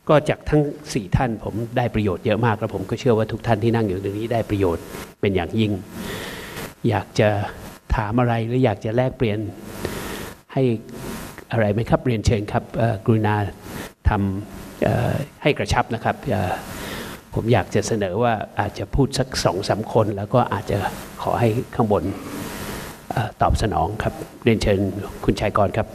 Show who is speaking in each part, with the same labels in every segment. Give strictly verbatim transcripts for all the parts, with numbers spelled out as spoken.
Speaker 1: ก็จากทั้งสี่ท่านผมได้ประโยชน์เยอะมากแล้วผมก็เชื่อว่าทุกท่านที่นั่งอยู่ตรงนี้ได้ประโยชน์เป็นอย่างยิ่งอยากจะถามอะไรหรืออยากจะแลกเปลี่ยนให้อะไรไหมครับเรียนเชิญครับกรุณาทำให้กระชับนะครับผมอยากจะเสนอว่าอาจจะพูดสักสองสามคนแล้วก็อาจจะขอให้ข้างบนตอบสนองครับเรียนเชิญคุณชัยกรครับ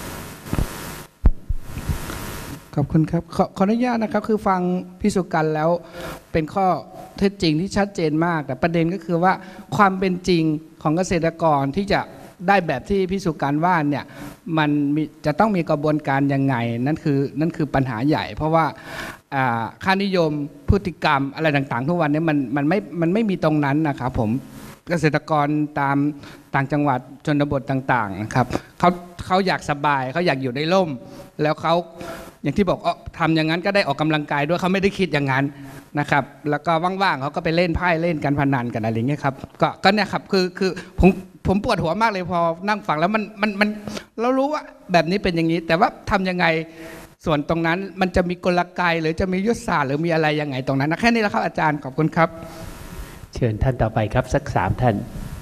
Speaker 2: ขอบคุณครับ ขอขออนุญาตนะครับคือฟังพี่สุกันแล้วเป็นข้อเท็จจริงที่ชัดเจนมากแต่ประเด็นก็คือว่าความเป็นจริงของเกษตรกรที่จะได้แบบที่พี่สุกันว่าเนี่ยมันจะต้องมีกระบวนการยังไงนั่นคือนั่นคือปัญหาใหญ่เพราะว่าค่านิยมพฤติกรรมอะไรต่างๆทุกวันนี้มันมันไม่มันไม่มีตรงนั้นนะครับผมเกษตรกรตามต่างจังหวัดชนบทต่างๆนะครับเขาเขาอยากสบายเขาอยากอยู่ในร่มแล้วเขาอย่างที่บอกทำอย่างนั้นก็ได้ออกกำลังกายด้วยเขาไม่ได้คิดอย่างนั้นนะครับแล้วก็ว่างๆเขาก็ไปเล่นไพ่เล่นการพนันกันอะไรอย่างเงี้ยครับก็ก็เนี่ยครับคือคือผมผมปวดหัวมากเลยพอนั่งฟังแล้วมันมันมันเรารู้ว่าแบบนี้เป็นอย่างนี้แต่ว่าทำยังไงส่วนตรงนั้นมันจะมีกลไกหรือจะมียุทธศาสตร์หรือมีอะไรยังไงตรงนั้นนะแค่นี้แหละครับอาจารย์ขอบคุณครับ
Speaker 1: เชิญท่านต่อไปครับสักสามท่าน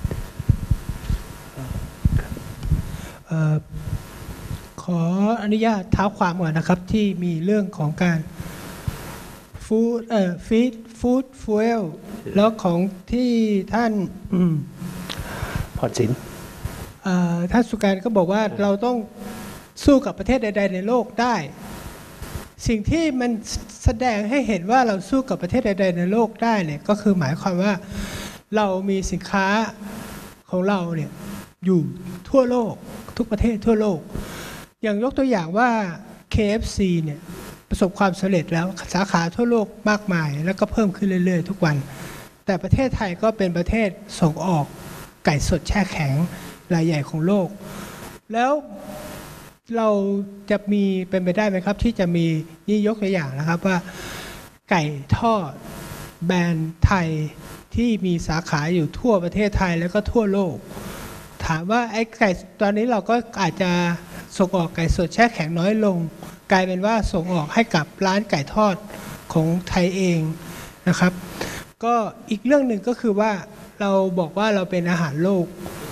Speaker 3: ขออนุญาตเท้าความก่อนนะครับที่มีเรื่องของการฟู้ดเอ่อฟีดฟู้ดฟูเอลแล้วของที่ท่าน
Speaker 1: พรศิน
Speaker 3: ท่านสุการก็บอกว่าเราต้องสู้กับประเทศใดๆในโลกได้สิ่งที่มันแสดงให้เห็นว่าเราสู้กับประเทศใดๆในโลกได้เนี่ยก็คือหมายความว่าเรามีสินค้าของเราเนี่ยอยู่ทั่วโลกทุกประเทศทั่วโลกอย่างยกตัวอย่างว่า เค เอฟ ซี เนี่ยประสบความสำเร็จแล้วสาขาทั่วโลกมากมายแล้วก็เพิ่มขึ้นเรื่อยๆทุกวันแต่ประเทศไทยก็เป็นประเทศส่งออกไก่สดแช่แข็งรายใหญ่ของโลกแล้วเราจะมีเป็นไปได้ไหมครับที่จะมีนี่ยกตัวอย่างนะครับว่าไก่ทอดแบรนด์ไทยที่มีสาขาอยู่ทั่วประเทศไทยแล้วก็ทั่วโลกถามว่าไอ้ไก่ตอนนี้เราก็อาจจะส่งออกไก่สดแช่แข็งน้อยลงกลายเป็นว่าส่งออกให้กับร้านไก่ทอดของไทยเองนะครับก็อีกเรื่องหนึ่งก็คือว่าเราบอกว่าเราเป็นอาหารโลก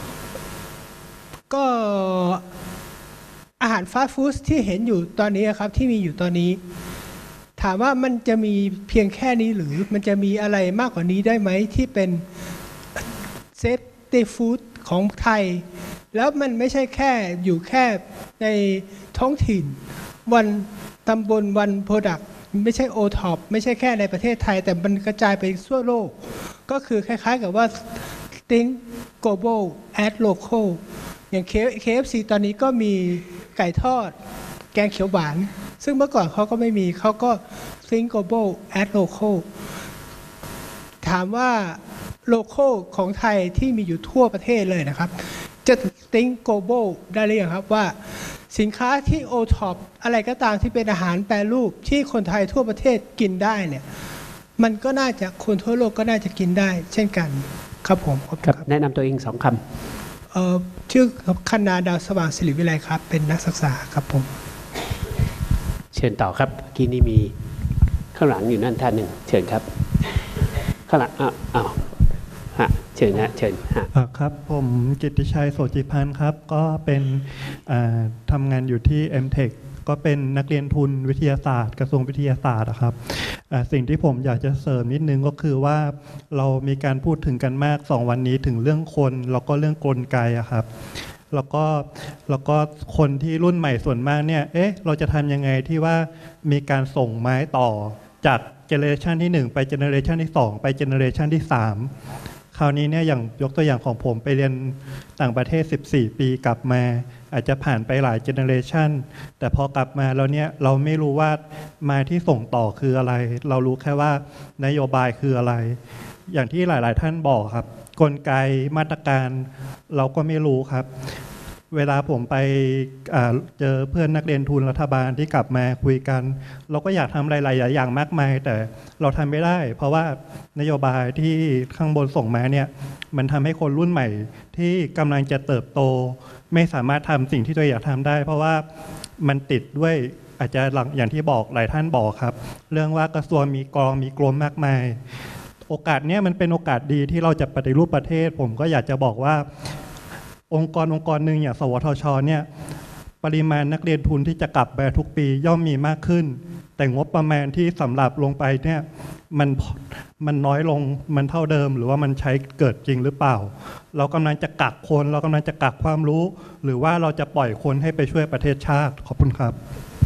Speaker 3: ก็อาหารฟาสต์ฟู้ดที่เห็นอยู่ตอนนี้ครับที่มีอยู่ตอนนี้ถามว่ามันจะมีเพียงแค่นี้หรือมันจะมีอะไรมากกว่านี้ได้ไหมที่เป็นเซฟตี้ฟู้ดของไทยแล้วมันไม่ใช่แค่อยู่แค่ในท้องถิ่นวันตำบลวันโปรดักต์ไม่ใช่โอท็อปไม่ใช่แค่ในประเทศไทยแต่มันกระจายไปทั่วโลกก็คือคล้ายๆกับว่า think global act local อย่าง เค เอฟ ซี ตอนนี้ก็มีไก่ทอดแกงเขียวหวานซึ่งเมื่อก่อนเขาก็ไม่มีเขาก็ think global act local ถามว่าโลโก้ของไทยที่มีอยู่ทั่วประเทศเลยนะครับจะ think global ได้หรือยังครับว่าสินค้าที่ โอ ท็อป อะไรก็ตามที่เป็นอาหารแปรรูปที่คนไทยทั่วประเทศกินได้เนี่ยมันก็น่าจะคนทั่วโลกก็น่าจะกินได้เช่นกันครับผม
Speaker 1: ครับแนะนำตัวเองสองค
Speaker 3: ำเอ่อชื่อคณาดาวสว่างศิริวิไลครับเป็นนักศึกษาครับผม
Speaker 1: เชิญต่อครับเมื่อกี้นี้มีข้างหลังอยู่นั่นท่านหนึ่งเชิญครับข้างหลังอ้าวอ้าวฮะเชิญนะเชิญฮะ
Speaker 4: ครับผมกิตติชัยโสจิพันธ์ครับก็เป็นทำงานอยู่ที่ เอ็ม เทค ก็เป็นนักเรียนทุนวิทยาศาสตร์กระทรวงวิทยาศาสตร์ครับสิ่งที่ผมอยากจะเสริมนิดนึงก็คือว่าเรามีการพูดถึงกันมากสองวันนี้ถึงเรื่องคนแล้วก็เรื่องกลไกอะครับแล้วก็แล้วก็คนที่รุ่นใหม่ส่วนมากเนี่ยเอ๊ะเราจะทำยังไงที่ว่ามีการส่งไม้ต่อจากเจเนอเรชันที่หนึ่งไปเจเนอเรชันที่สองไปเจเนอเรชันที่สามคราวนี้เนี่ยอย่างยกตัวอย่างของผมไปเรียนต่างประเทศสิบสี่ปีกลับมาอาจจะผ่านไปหลายเจเนอเรชันแต่พอกลับมาแล้วเนี่ยเราไม่รู้ว่ามาที่ส่งต่อคืออะไรเรารู้แค่ว่านโยบายคืออะไรอย่างที่หลายๆท่านบอกครับกลไกมาตรการเราก็ไม่รู้ครับเวลาผมไปเจอเพื่อนนักเรียนทุนรัฐบาลที่กลับมาคุยกันเราก็อยากทำหลายๆอย่างมากมายแต่เราทำไม่ได้เพราะว่านโยบายที่ข้างบนส่งมาเนี่ยมันทำให้คนรุ่นใหม่ที่กำลังจะเติบโตไม่สามารถทำสิ่งที่ตัวเองอยากทำได้เพราะว่ามันติดด้วยอาจจะหลังอย่างที่บอกหลายท่านบอกครับเรื่องว่ากระทรวงมีกองมีกรมมากมายโอกาสนี้มันเป็นโอกาสดีที่เราจะปฏิรูปประเทศผมก็อยากจะบอกว่าองค์กรองค์กรหนึ่งอย่างสวทชเนี่ยปริมาณนักเรียนทุนที่จะกลับมาทุกปีย่อมมีมากขึ้นแต่งบประมาณที่สำหรับลงไปเนี่ยมันมันน้อยลงมันเท่าเดิมหรือว่ามันใช้เกิดจริงหรือเปล่าเรากำลังจะกักคนเรากำลังจะกักความรู้หรือว่าเราจะปล่อยคนให้ไปช่วยประเทศชาติขอบคุณครับ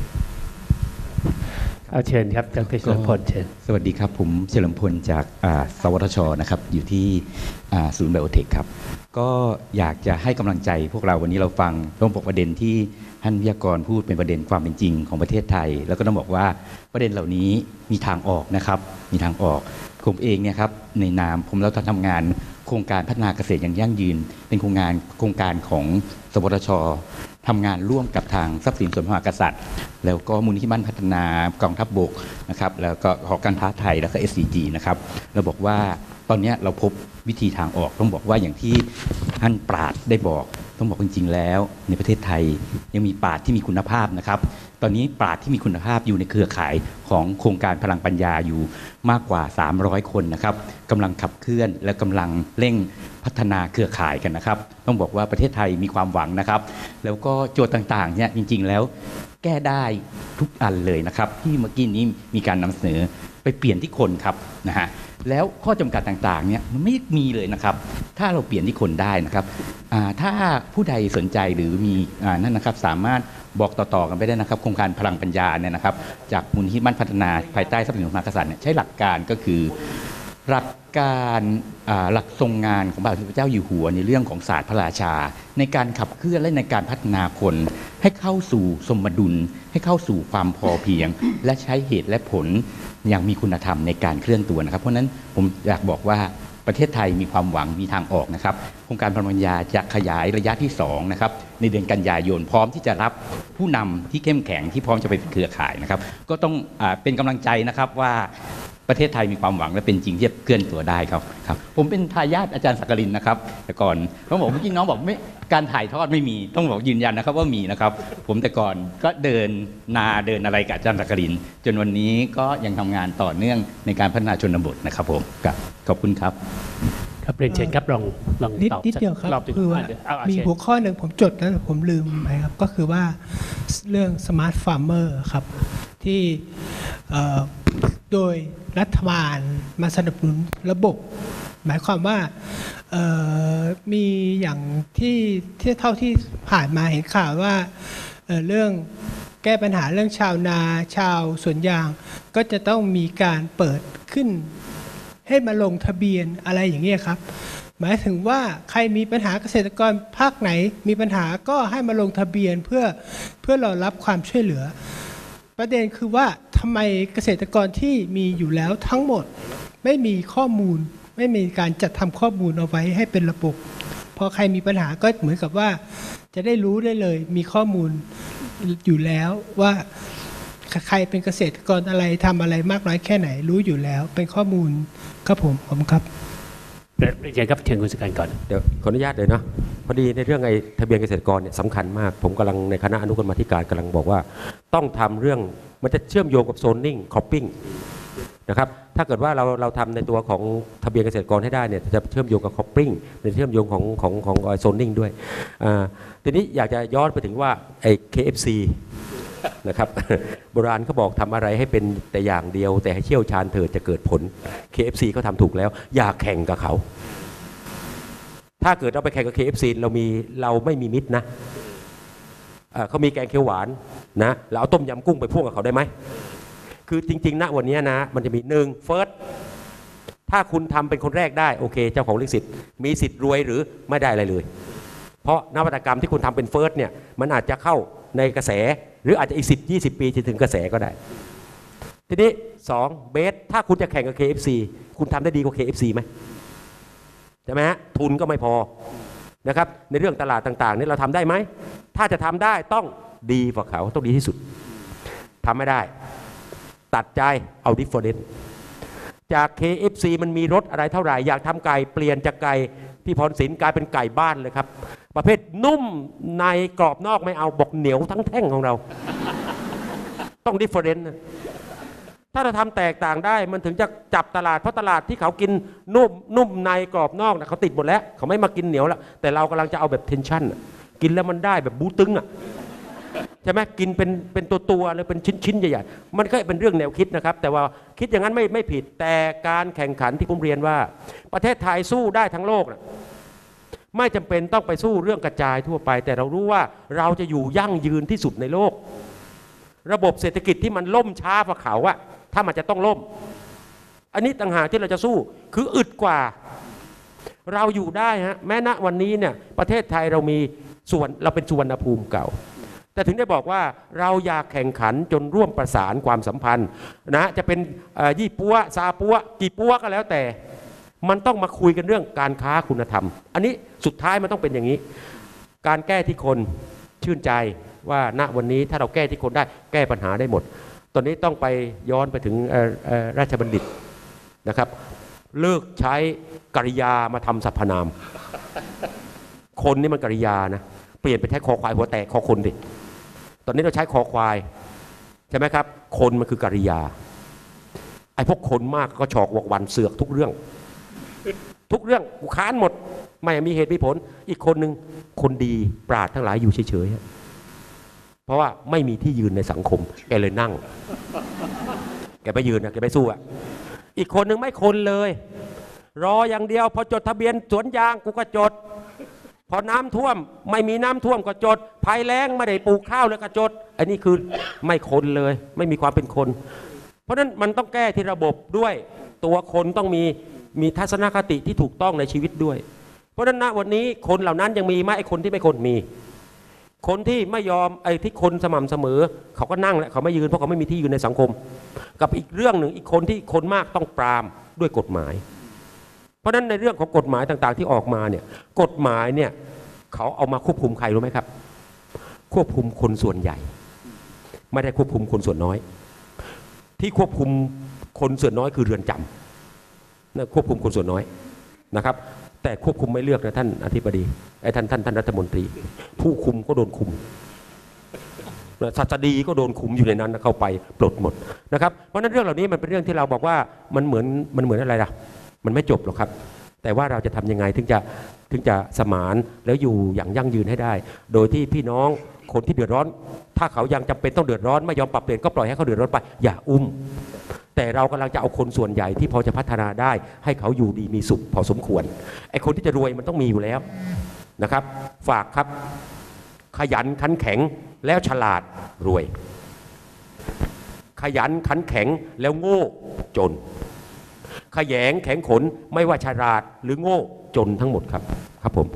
Speaker 1: เอาเชิญครับดรเฉลิมพลเชิญ
Speaker 5: สวัสดีครับผมเฉลิมพลจากสวทชนะครับอยู่ที่ศูนย์ไบโอเทคครับก็อยากจะให้กำลังใจพวกเราวันนี้เราฟังเรื่องประเด็นที่ท่านวิทยากรพูดเป็นประเด็นความเป็นจริงของประเทศไทยแล้วก็ต้องบอกว่าประเด็นเหล่านี้มีทางออกนะครับมีทางออกผมเองเนี่ยครับในนามผมเราทำงานโครงการพัฒนาเกษตรอย่างยั่งยืนเป็นโครงงานโครงการของสวทชทำงานร่วมกับทางทรัพย์สินส่วนพระมหากษัตริย์แล้วก็มูลนิธิบ้านพัฒนากองทัพบกนะครับแล้วก็หอการค้าไทยแล้วก็ เอส ซี จี นะครับเราบอกว่าตอนนี้เราพบวิธีทางออกต้องบอกว่าอย่างที่ท่านปราชญ์ได้บอกต้องบอกจริงๆแล้วในประเทศไทยยังมีปราชญ์ที่มีคุณภาพนะครับตอนนี้ปราชญ์ที่มีคุณภาพอยู่ในเครือข่ายของโครงการพลังปัญญาอยู่มากกว่าสามร้อยคนนะครับกำลังขับเคลื่อนและกำลังเร่งพัฒนาเครือข่ายกันนะครับต้องบอกว่าประเทศไทยมีความหวังนะครับแล้วก็โจทย์ต่างๆเนี่ยจริงๆแล้วแก้ได้ทุกอันเลยนะครับที่เมื่อกี้นี้มีการนำเสนอไปเปลี่ยนที่คนครับนะฮะแล้วข้อจำกัดต่างๆเนี่ยมันไม่มีเลยนะครับถ้าเราเปลี่ยนที่คนได้นะครับถ้าผู้ใดสนใจหรือมีนั่นนะครับสามารถบอกต่อๆกันไปได้นะครับโครงการพลังปัญญาเนี่ยนะครับจากมูลนิธิบ้านพัฒนาภายใต้ทรัพย์สินส่วนพระมหากษัตริย์เนี่ยใช้หลักการก็คือหลักการหลักทรงงานของพระบาทสมเด็จพระเจ้าอยู่หัวในเรื่องของศาสตร์พระราชาในการขับเคลื่อนและในการพัฒนาคนให้เข้าสู่สมดุลให้เข้าสู่ความพอเพียงและใช้เหตุและผลอย่างมีคุณธรรมในการเคลื่อนตัวนะครับเพราะฉะนั้นผมอยากบอกว่าประเทศไทยมีความหวังมีทางออกนะครับโครงการพลังปัญญาจะขยายระยะที่สองนะครับในเดือนกันยายนพร้อมที่จะรับผู้นำที่เข้มแข็งที่พร้อมจะไปเครือข่ายนะครับก็ต้องอ่าเป็นกำลังใจนะครับว่าประเทศไทยมีความหวังและเป็นจริงที่จะเคลื่อนตัวได้ครับครับผมเป็นทายาทอาจารย์สักกลินนะครับแต่ก่อนต้องบอกเมื่อกี้น้องบอกไม่การถ่ายทอดไม่มีต้องบอกยืนยันนะครับว่ามีนะครับผมแต่ก่อนก็เดินนาเดินอะไรกับอาจารย์สักกลินจนวันนี้ก็ยังทำงานต่อเนื่องในการพัฒนาชนบทนะครับผมครับขอบคุณครับ
Speaker 1: ครับเรียนเชิญครับลองลองตอบ
Speaker 3: นิดเดียวครับคือว่ามีหัวข้อหนึ่งผมจดแล้วผมลืมไปครับก็คือว่าเรื่อง Smart Farmer ครับที่โดยรัฐบาลมาสนับสนุนระบบหมายความว่ามีอย่างที่ที่เท่าที่ผ่านมาเห็นข่าวว่า เ, เรื่องแก้ปัญหาเรื่องชาวนาชาวสวนยางก็จะต้องมีการเปิดขึ้นให้มาลงทะเบียนอะไรอย่างนี้ครับหมายถึงว่าใครมีปัญหาเกษตรกรภาคไหนมีปัญหาก็ให้มาลงทะเบียนเพื่อเพื่อรอรับความช่วยเหลือประเด็นคือว่าทำไมเกษตรกรที่มีอยู่แล้วทั้งหมดไม่มีข้อมูลไม่มีการจัดทำข้อมูลเอาไว้ให้เป็นระบบพอใครมีปัญหาก็เหมือนกับว่าจะได้รู้ได้เลยมีข้อมูลอยู่แล้วว่าใครเป็นเกษตรกรอะไรทำอะไรมากน้อยแค่ไหนรู้อยู่แล้วเป็นข้อมูลครับผมผมครับ
Speaker 1: เดี๋ยวครับเชิญคุณสุการก่อน
Speaker 6: เดี๋ยวขออนุญาตเลยนะพอดีในเรื่องไอ้ทะเบียนเกษตรกรเนี่ยสำคัญมากผมกำลังในคณะอนุกรรมาธิการกำลังบอกว่าต้องทำเรื่องมันจะเชื่อมโยงกับโซนนิ่งคอปปิ้งนะครับถ้าเกิดว่าเราเราทำในตัวของทะเบียนเกษตรกรให้ได้เนี่ยจะเชื่อมโยงกับคอปปิ้งในเชื่อมโยงของของของโซนนิ่งด้วยทีนี้อยากจะย้อนไปถึงว่าไอ้ เค เอฟ ซี นะครับโบราณเขาบอกทำอะไรให้เป็นแต่อย่างเดียวแต่ให้เชี่ยวชาญเถิดจะเกิดผล เค เอฟ ซี เขาทำถูกแล้วอย่าแข่งกับเขาถ้าเกิดเราไปแข่งกับ เค เอฟ ซี เรามีเราไม่มีมิตรนะเขามีแกงเขียวหวานนะเราเอาต้มยำกุ้งไปพ่วงกับเขาได้ไหมคือจริงๆณวันนี้นะมันจะมีหนึ่งเฟิร์สถ้าคุณทำเป็นคนแรกได้โอเคเจ้าของลิขสิทธิ์มีสิทธิ์รวยหรือไม่ได้อะไรเลยเพราะนวัตกรรมที่คุณทำเป็นเฟิร์สเนี่ยมันอาจจะเข้าในกระแสหรืออาจจะอีกสิบ ยี่สิบปีจะถึงกระแสก็ได้ทีนี้สองเบสถ้าคุณจะแข่งกับ เค เอฟ ซี คุณทำได้ดีกว่า เค เอฟ ซี ไหมใช่ไหมฮะทุนก็ไม่พอนะครับในเรื่องตลาดต่างๆนี่เราทำได้ไหมถ้าจะทำได้ต้องดีกว่าเขาต้องดีที่สุดทำไม่ได้ตัดใจเอาดิฟเฟอเรนซ์จาก เค เอฟ ซี มันมีรสอะไรเท่าไหร่อยากทำไก่เปลี่ยนจากไก่ที่พรศิลป์กลายเป็นไก่บ้านเลยครับประเภทนุ่มในกรอบนอกไม่เอาบอกเหนียวทั้งแท่งของเราต้องดิฟเฟอเรนซ์ถ้าเราทำแตกต่างได้มันถึงจะจับตลาดเพราะตลาดที่เขากินนุ่มนุ่มในกรอบนอกนะเขาติดหมดแล้วเขาไม่มากินเหนียวแล้วแต่เรากำลังจะเอาแบบเทนชั่นกินแล้วมันได้แบบบูตึงอ่ะใช่ไหมกินเป็นเป็นตัวตัวเลยเป็นชิ้นชิ้นใหญ่ๆมันก็เป็นเรื่องแนวคิดนะครับแต่ว่าคิดอย่างนั้นไม่ไม่ผิดแต่การแข่งขันที่ผมเรียนว่าประเทศไทยสู้ได้ทั้งโลกนะไม่จำเป็นต้องไปสู้เรื่องกระจายทั่วไปแต่เรารู้ว่าเราจะอยู่ยั่งยืนที่สุดในโลกระบบเศรษฐกิจที่มันล่มช้ากว่าเขาอะถ้ามันจะต้องล่มอันนี้ต่างหากที่เราจะสู้คืออึดกว่าเราอยู่ได้ฮะแม้ณวันนี้เนี่ยประเทศไทยเรามีส่วนเราเป็นสุวรรณภูมิเก่าแต่ถึงได้บอกว่าเราอยากแข่งขันจนร่วมประสานความสัมพันธ์นะจะเป็นยี่ปัวซาปัวกี่ปัวก็แล้วแต่มันต้องมาคุยกันเรื่องการค้าคุณธรรมอันนี้สุดท้ายมันต้องเป็นอย่างนี้การแก้ที่คนชื่นใจว่าณวันนี้ถ้าเราแก้ที่คนได้แก้ปัญหาได้หมดตอนนี้ต้องไปย้อนไปถึงราชบัณฑิตนะครับเลิกใช้กริยามาทำสรรพนามคนนี่มันกริยานะเปลี่ยนไปใช้คอควายหัวแตกคอคนดิตอนนี้เราใช้คอควายใช่ไหมครับคนมันคือกริยาไอ้พวกคนมากก็ฉอกวกวันเสือกทุกเรื่องทุกเรื่องกูค้านหมดไม่มีเหตุมีผลอีกคนหนึ่งคนดีปราชญ์ทั้งหลายอยู่เฉยๆเพราะว่าไม่มีที่ยืนในสังคมแกเลยนั่งแกไปยืนนะแกไปสู้อ่ะอีกคนหนึ่งไม่คนเลยรออย่างเดียวพอจดทะเบียนสวนยางกูก็จดพอน้ำท่วมไม่มีน้ำท่วมก็จดภัยแล้งไม่ได้ปลูกข้าวเลยก็จดอันนี้คือไม่คนเลยไม่มีความเป็นคนเพราะฉะนั้นมันต้องแก้ที่ระบบด้วยตัวคนต้องมีมีทัศนคติที่ถูกต้องในชีวิตด้วยเพราะฉะนั้นณวันนี้คนเหล่านั้นยังมีไหมไอ้คนที่ไม่คนมีคนที่ไม่ยอมไอ้ที่คนสม่ำเสมอเขาก็นั่งแหละเขาไม่ยืนเพราะเขาไม่มีที่ยืนในสังคมกับอีกเรื่องหนึ่งอีกคนที่คนมากต้องปรามด้วยกฎหมายเพราะฉะนั้นในเรื่องของกฎหมายต่างๆที่ออกมาเนี่ยกฎหมายเนี่ยเขาเอามาควบคุมใครรู้ไหมครับควบคุมคนส่วนใหญ่ไม่ได้ควบคุมคนส่วนน้อยที่ควบคุมคนส่วนน้อยคือเรือนจำนะควบคุมคนส่วนน้อยนะครับแต่ควบคุมไม่เลือกนะท่านอธิบดีไอ้ท่านท่านท่านรัฐมนตรีผู้คุมก็โดนคุมศาสดีก็โดนคุมอยู่ในนั้นเข้าไปปลดหมดนะครับเพราะนั้นเรื่องเหล่านี้มันเป็นเรื่องที่เราบอกว่ามันเหมือนมันเหมือนอะไรล่ะมันไม่จบหรอกครับแต่ว่าเราจะทำยังไงถึงจะถึงจะสมานแล้วอยู่อย่างยั่งยืนให้ได้โดยที่พี่น้องคนที่เดือดร้อนถ้าเขายังจำเป็นต้องเดือดร้อนไม่ยอมปรับเปลี่ยนก็ปล่อยให้เขาเดือดร้อนไปอย่าอุ้มแต่เรากำลังจะเอาคนส่วนใหญ่ที่พอจะพัฒนาได้ให้เขาอยู่ดีมีสุขพอสมควรไอ้คนที่จะรวยมันต้องมีอยู่แล้วนะครับฝากครับขยันขันแข็งแล้วฉลาดรวยขยันขันแข็งแล้วโง่จนขยงแข็งขนไม่ว่าฉลาดหรือโง่จนทั้งหมดครับครับผม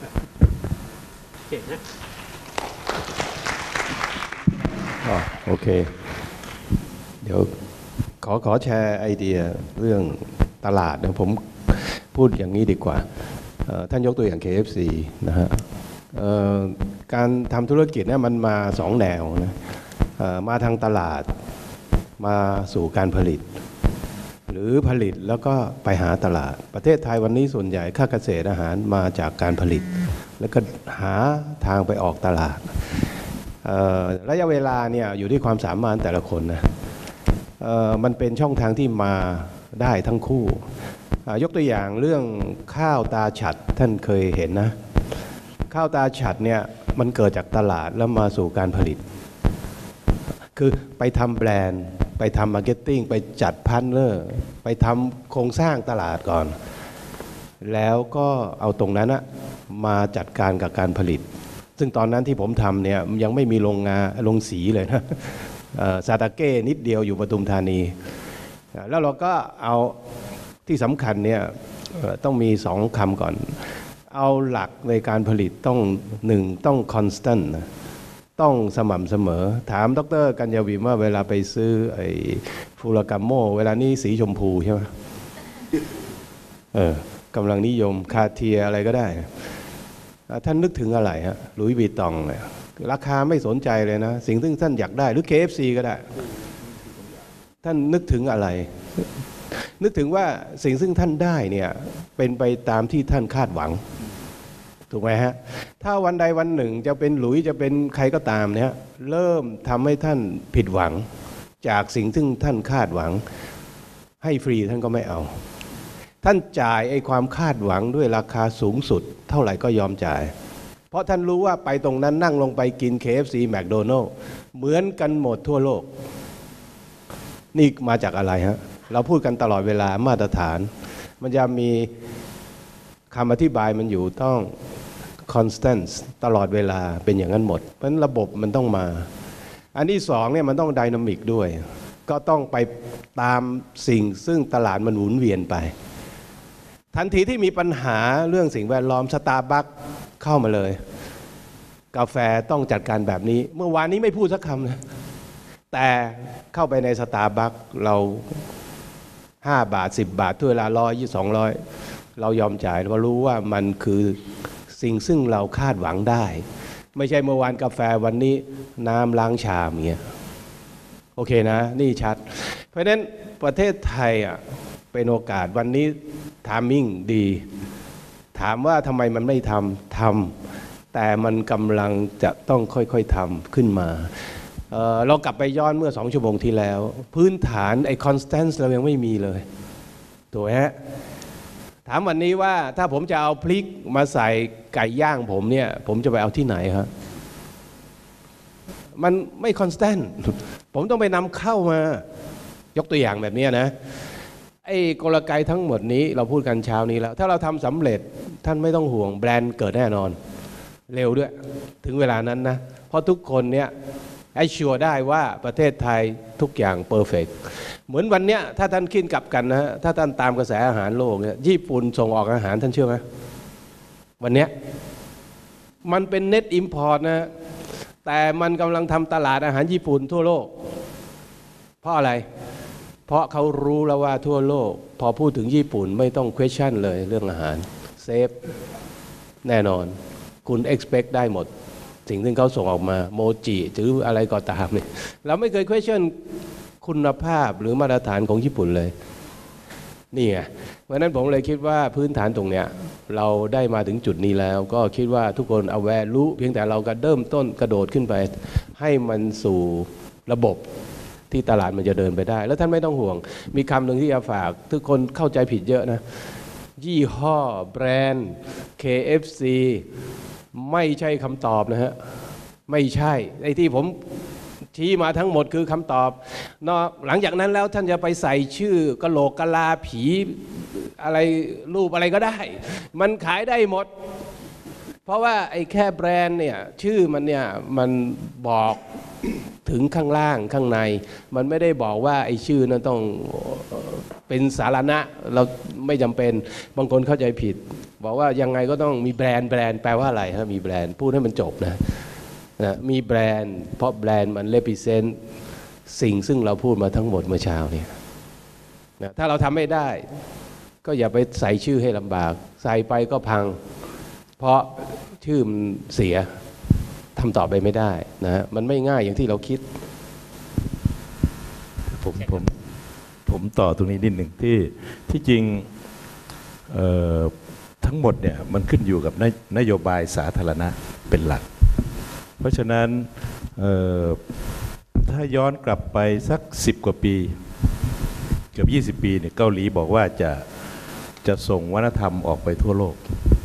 Speaker 7: โอเคเดี๋ยวขอขอแชร์ไอเดียเรื่องตลาดนะผมพูดอย่างนี้ดีกว่าท่านยกตัวอย่าง เค เอฟ ซี นะฮะการทำธุรกิจเนี่ยมันมาสองแนวนะมาทางตลาดมาสู่การผลิตหรือผลิตแล้วก็ไปหาตลาดประเทศไทยวันนี้ส่วนใหญ่ค่าเกษตรอาหารมาจากการผลิตแล้วก็หาทางไปออกตลาดระยะเวลาเนี่ยอยู่ที่ความสามารถแต่ละคนนะมันเป็นช่องทางที่มาได้ทั้งคู่ยกตัวอย่างเรื่องข้าวตาฉัดท่านเคยเห็นนะข้าวตาฉัดเนี่ยมันเกิดจากตลาดแล้วมาสู่การผลิตคือไปทำแบรนด์ไปทำมาร์เก็ตติ้งไปจัดพันเนอร์ไปทำโครงสร้างตลาดก่อนแล้วก็เอาตรงนั้นนะมาจัดการกับการผลิตซึ่งตอนนั้นที่ผมทำเนี่ยยังไม่มีโรงงานโรงสีเลยนะซาตาเก้นิดเดียวอยู่ปทุมธานีแล้วเราก็เอาที่สำคัญเนี่ยต้องมีสองคำก่อนเอาหลักในการผลิตต้องหนึ่งต้องคอนสแตนต์ต้องสม่ำเสมอถามดร.กัญญาวิมว่าเวลาไปซื้อไอ้ฟูรากาโมเวลานี้สีชมพูใช่ไหมเออกำลังนิยมคาเทียอะไรก็ได้ท่านนึกถึงอะไรฮะหลุยส์วิตตองเนี่ยราคาไม่สนใจเลยนะสิ่งที่ท่านอยากได้หรือ เค เอฟ ซี ก็ได้ท่านนึกถึงอะไรนึกถึงว่าสิ่งซึ่งท่านได้เนี่ยเป็นไปตามที่ท่านคาดหวังถูกไหมฮะถ้าวันใดวันหนึ่งจะเป็นหลุยจะเป็นใครก็ตามเนี่ยเริ่มทำให้ท่านผิดหวังจากสิ่งที่ท่านคาดหวังให้ฟรีท่านก็ไม่เอาท่านจ่ายไอ้ความคาดหวังด้วยราคาสูงสุดเท่าไหร่ก็ยอมจ่ายเพราะท่านรู้ว่าไปตรงนั้นนั่งลงไปกิน เค เอฟ ซี McDonald's เหมือนกันหมดทั่วโลกนี่มาจากอะไรฮะเราพูดกันตลอดเวลามาตรฐานมันจะมีคำอธิบายมันอยู่ต้อง constant ตลอดเวลาเป็นอย่างนั้นหมดเพราะฉะนั้นระบบมันต้องมาอันที่สองเนี่ยมันต้องไดนามิกด้วยก็ต้องไปตามสิ่งซึ่งตลาดมันหมุนเวียนไปทันทีที่มีปัญหาเรื่องสิ่งแวดล้อมสตาร์บัคเข้ามาเลยกาแฟต้องจัดการแบบนี้เมื่อวานนี้ไม่พูดสักคำนะแต่เข้าไปในสตาร์บัคเราห้าบาทสิบบาทถ้วยละร้อยยี่สองร้อยเรายอมจ่ายเพราะรู้ว่ามันคือสิ่งซึ่งเราคาดหวังได้ไม่ใช่เมื่อวานกาแฟวันนี้น้ำล้างชามเงี้ยโอเคนะนี่ชัดเพราะฉะนั้นประเทศไทยอ่ะเป็นโอกาสวันนี้ไทมิ่งดีถามว่าทำไมมันไม่ทำทำแต่มันกำลังจะต้องค่อยๆทำขึ้นมา เอ่อเรากลับไปย้อนเมื่อสองชั่วโมงที่แล้วพื้นฐานไอ้ constance เรายังไม่มีเลยถูกไหมฮะถามวันนี้ว่าถ้าผมจะเอาพริกมาใส่ไก่ย่างผมเนี่ยผมจะไปเอาที่ไหนครับมันไม่ constant ผมต้องไปนำเข้ามายกตัวอย่างแบบนี้นะไอ้กลไกทั้งหมดนี้เราพูดกันเช้านี้แล้วถ้าเราทำสำเร็จท่านไม่ต้องห่วงแบรนด์เกิดแน่นอนเร็วด้วยถึงเวลานั้นนะเพราะทุกคนเนี่ยไอ้ชัวร์ได้ว่าประเทศไทยทุกอย่างเพอร์เฟกต์เหมือนวันเนี้ยถ้าท่านคิดกลับกันนะฮะถ้าท่านตามกระแสอาหารโลกเนี่ยญี่ปุ่นส่งออกอาหารท่านเชื่อไหมวันเนี้ยมันเป็นเน็ตอิมพอร์ตนะแต่มันกำลังทำตลาดอาหารญี่ปุ่นทั่วโลกเพราะอะไรเพราะเขารู้แล้วว่าทั่วโลกพอพูดถึงญี่ปุ่นไม่ต้อง question เลยเรื่องอาหารเซฟแน่นอนคุณ expect ได้หมดสิ่งที่เขาส่งออกมาโมจิหรืออะไรก็ตามเนี่ยเราไม่เคย question คุณภาพหรือมาตรฐานของญี่ปุ่นเลยนี่ไงเพราะนั้นผมเลยคิดว่าพื้นฐานตรงเนี้ยเราได้มาถึงจุดนี้แล้วก็คิดว่าทุกคน aware รู้เพียงแต่เราก็เริ่มต้นกระโดดขึ้นไปให้มันสู่ระบบที่ตลาดมันจะเดินไปได้แล้วท่านไม่ต้องห่วงมีคำหนึ่งที่จะฝากทุกคนเข้าใจผิดเยอะนะยี่ห้อแบรนด์ เค เอฟ ซี ไม่ใช่คำตอบนะฮะไม่ใช่ไอ้ที่ผมชี้มาทั้งหมดคือคำตอบนอกหลังจากนั้นแล้วท่านจะไปใส่ชื่อกะโหลกกะลาผีอะไรรูปอะไรก็ได้มันขายได้หมดเพราะว่าไอ้แค่แบรนด์เนี่ยชื่อมันเนี่ยมันบอกถึงข้างล่างข้างในมันไม่ได้บอกว่าไอ้ชื่อนั้นต้องเป็นสาระเราไม่จำเป็นบางคนเข้าใจผิดบอกว่ายังไงก็ต้องมีแบรนด์แบรนด์แปลว่าอะไรฮะมีแบรนด์พูดให้มันจบนะนะมีแบรนด์เพราะแบรนด์มัน represent สิ่งซึ่งเราพูดมาทั้งหมดเมื่อเช้านี้นะถ้าเราทำไม่ได้ก็อย่าไปใส่ชื่อให้ลำบากใส่ไปก็พังเพราะชื่อมันเสียทำต่อไปไม่ได้นะมันไม่ง่ายอย่างที่เราคิด
Speaker 8: ผมผมผมต่อตรงนี้นิดหนึ่งที่ที่จริงทั้งหมดเนี่ยมันขึ้นอยู่กับนโยบายสาธารณะเป็นหลักเพราะฉะนั้นถ้าย้อนกลับไปสักสิบกว่าปีเกือบยี่สิบปีเนี่ยเกาหลีบอกว่าจะจะส่งวัฒนธรรมออกไปทั่วโลก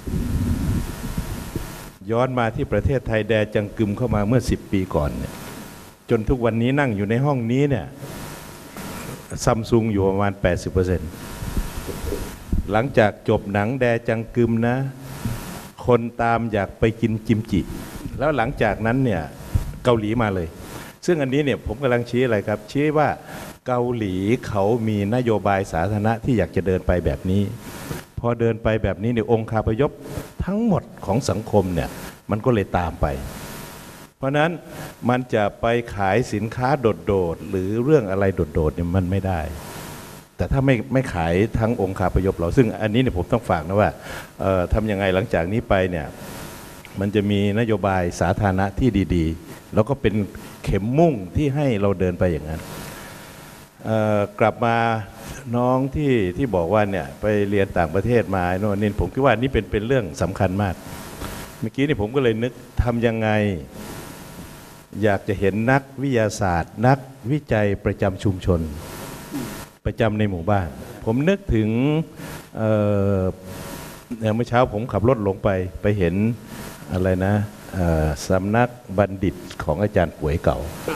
Speaker 8: ย้อนมาที่ประเทศไทยแดจังกึมเข้ามาเมื่อสิบปีก่อนเนี่ยจนทุกวันนี้นั่งอยู่ในห้องนี้เนี่ยซัมซุงอยู่ประมาณ แปดสิบเปอร์เซ็นต์ หลังจากจบหนังแดจังกึมนะคนตามอยากไปกินกิมจิแล้วหลังจากนั้นเนี่ยเกาหลีมาเลยซึ่งอันนี้เนี่ยผมกำลังชี้อะไรครับชี้ว่าเกาหลีเขามีนโยบายสาธารณะที่อยากจะเดินไปแบบนี้พอเดินไปแบบนี้เนี่ยองค์คาพยพทั้งหมดของสังคมเนี่ยมันก็เลยตามไปเพราะนั้นมันจะไปขายสินค้าโดดๆหรือเรื่องอะไรโดดๆเนี่ยมันไม่ได้แต่ถ้าไม่ไม่ขายทั้งองค์คาพยพเราซึ่งอันนี้เนี่ยผมต้องฝากนะว่าทำยังไงหลังจากนี้ไปเนี่ยมันจะมีนโยบายสาธารณะที่ดีๆแล้วก็เป็นเข็มมุ่งที่ให้เราเดินไปอย่างนั้นกลับมาน้องที่ที่บอกว่าเนี่ยไปเรียนต่างประเทศมาโน่นนี่ผมคิดว่านี่เป็นเป็นเรื่องสำคัญมากเมื่อกี้นี่ผมก็เลยนึกทำยังไงอยากจะเห็นนักวิทยาศาสตร์ นักวิจัยประจำชุมชนประจำในหมู่บ้านผมนึกถึง เ, เมื่อเช้าผมขับรถลงไปไปเห็นอะไรนะสำนักบัณฑิตของอาจารย์ป่วยเก่า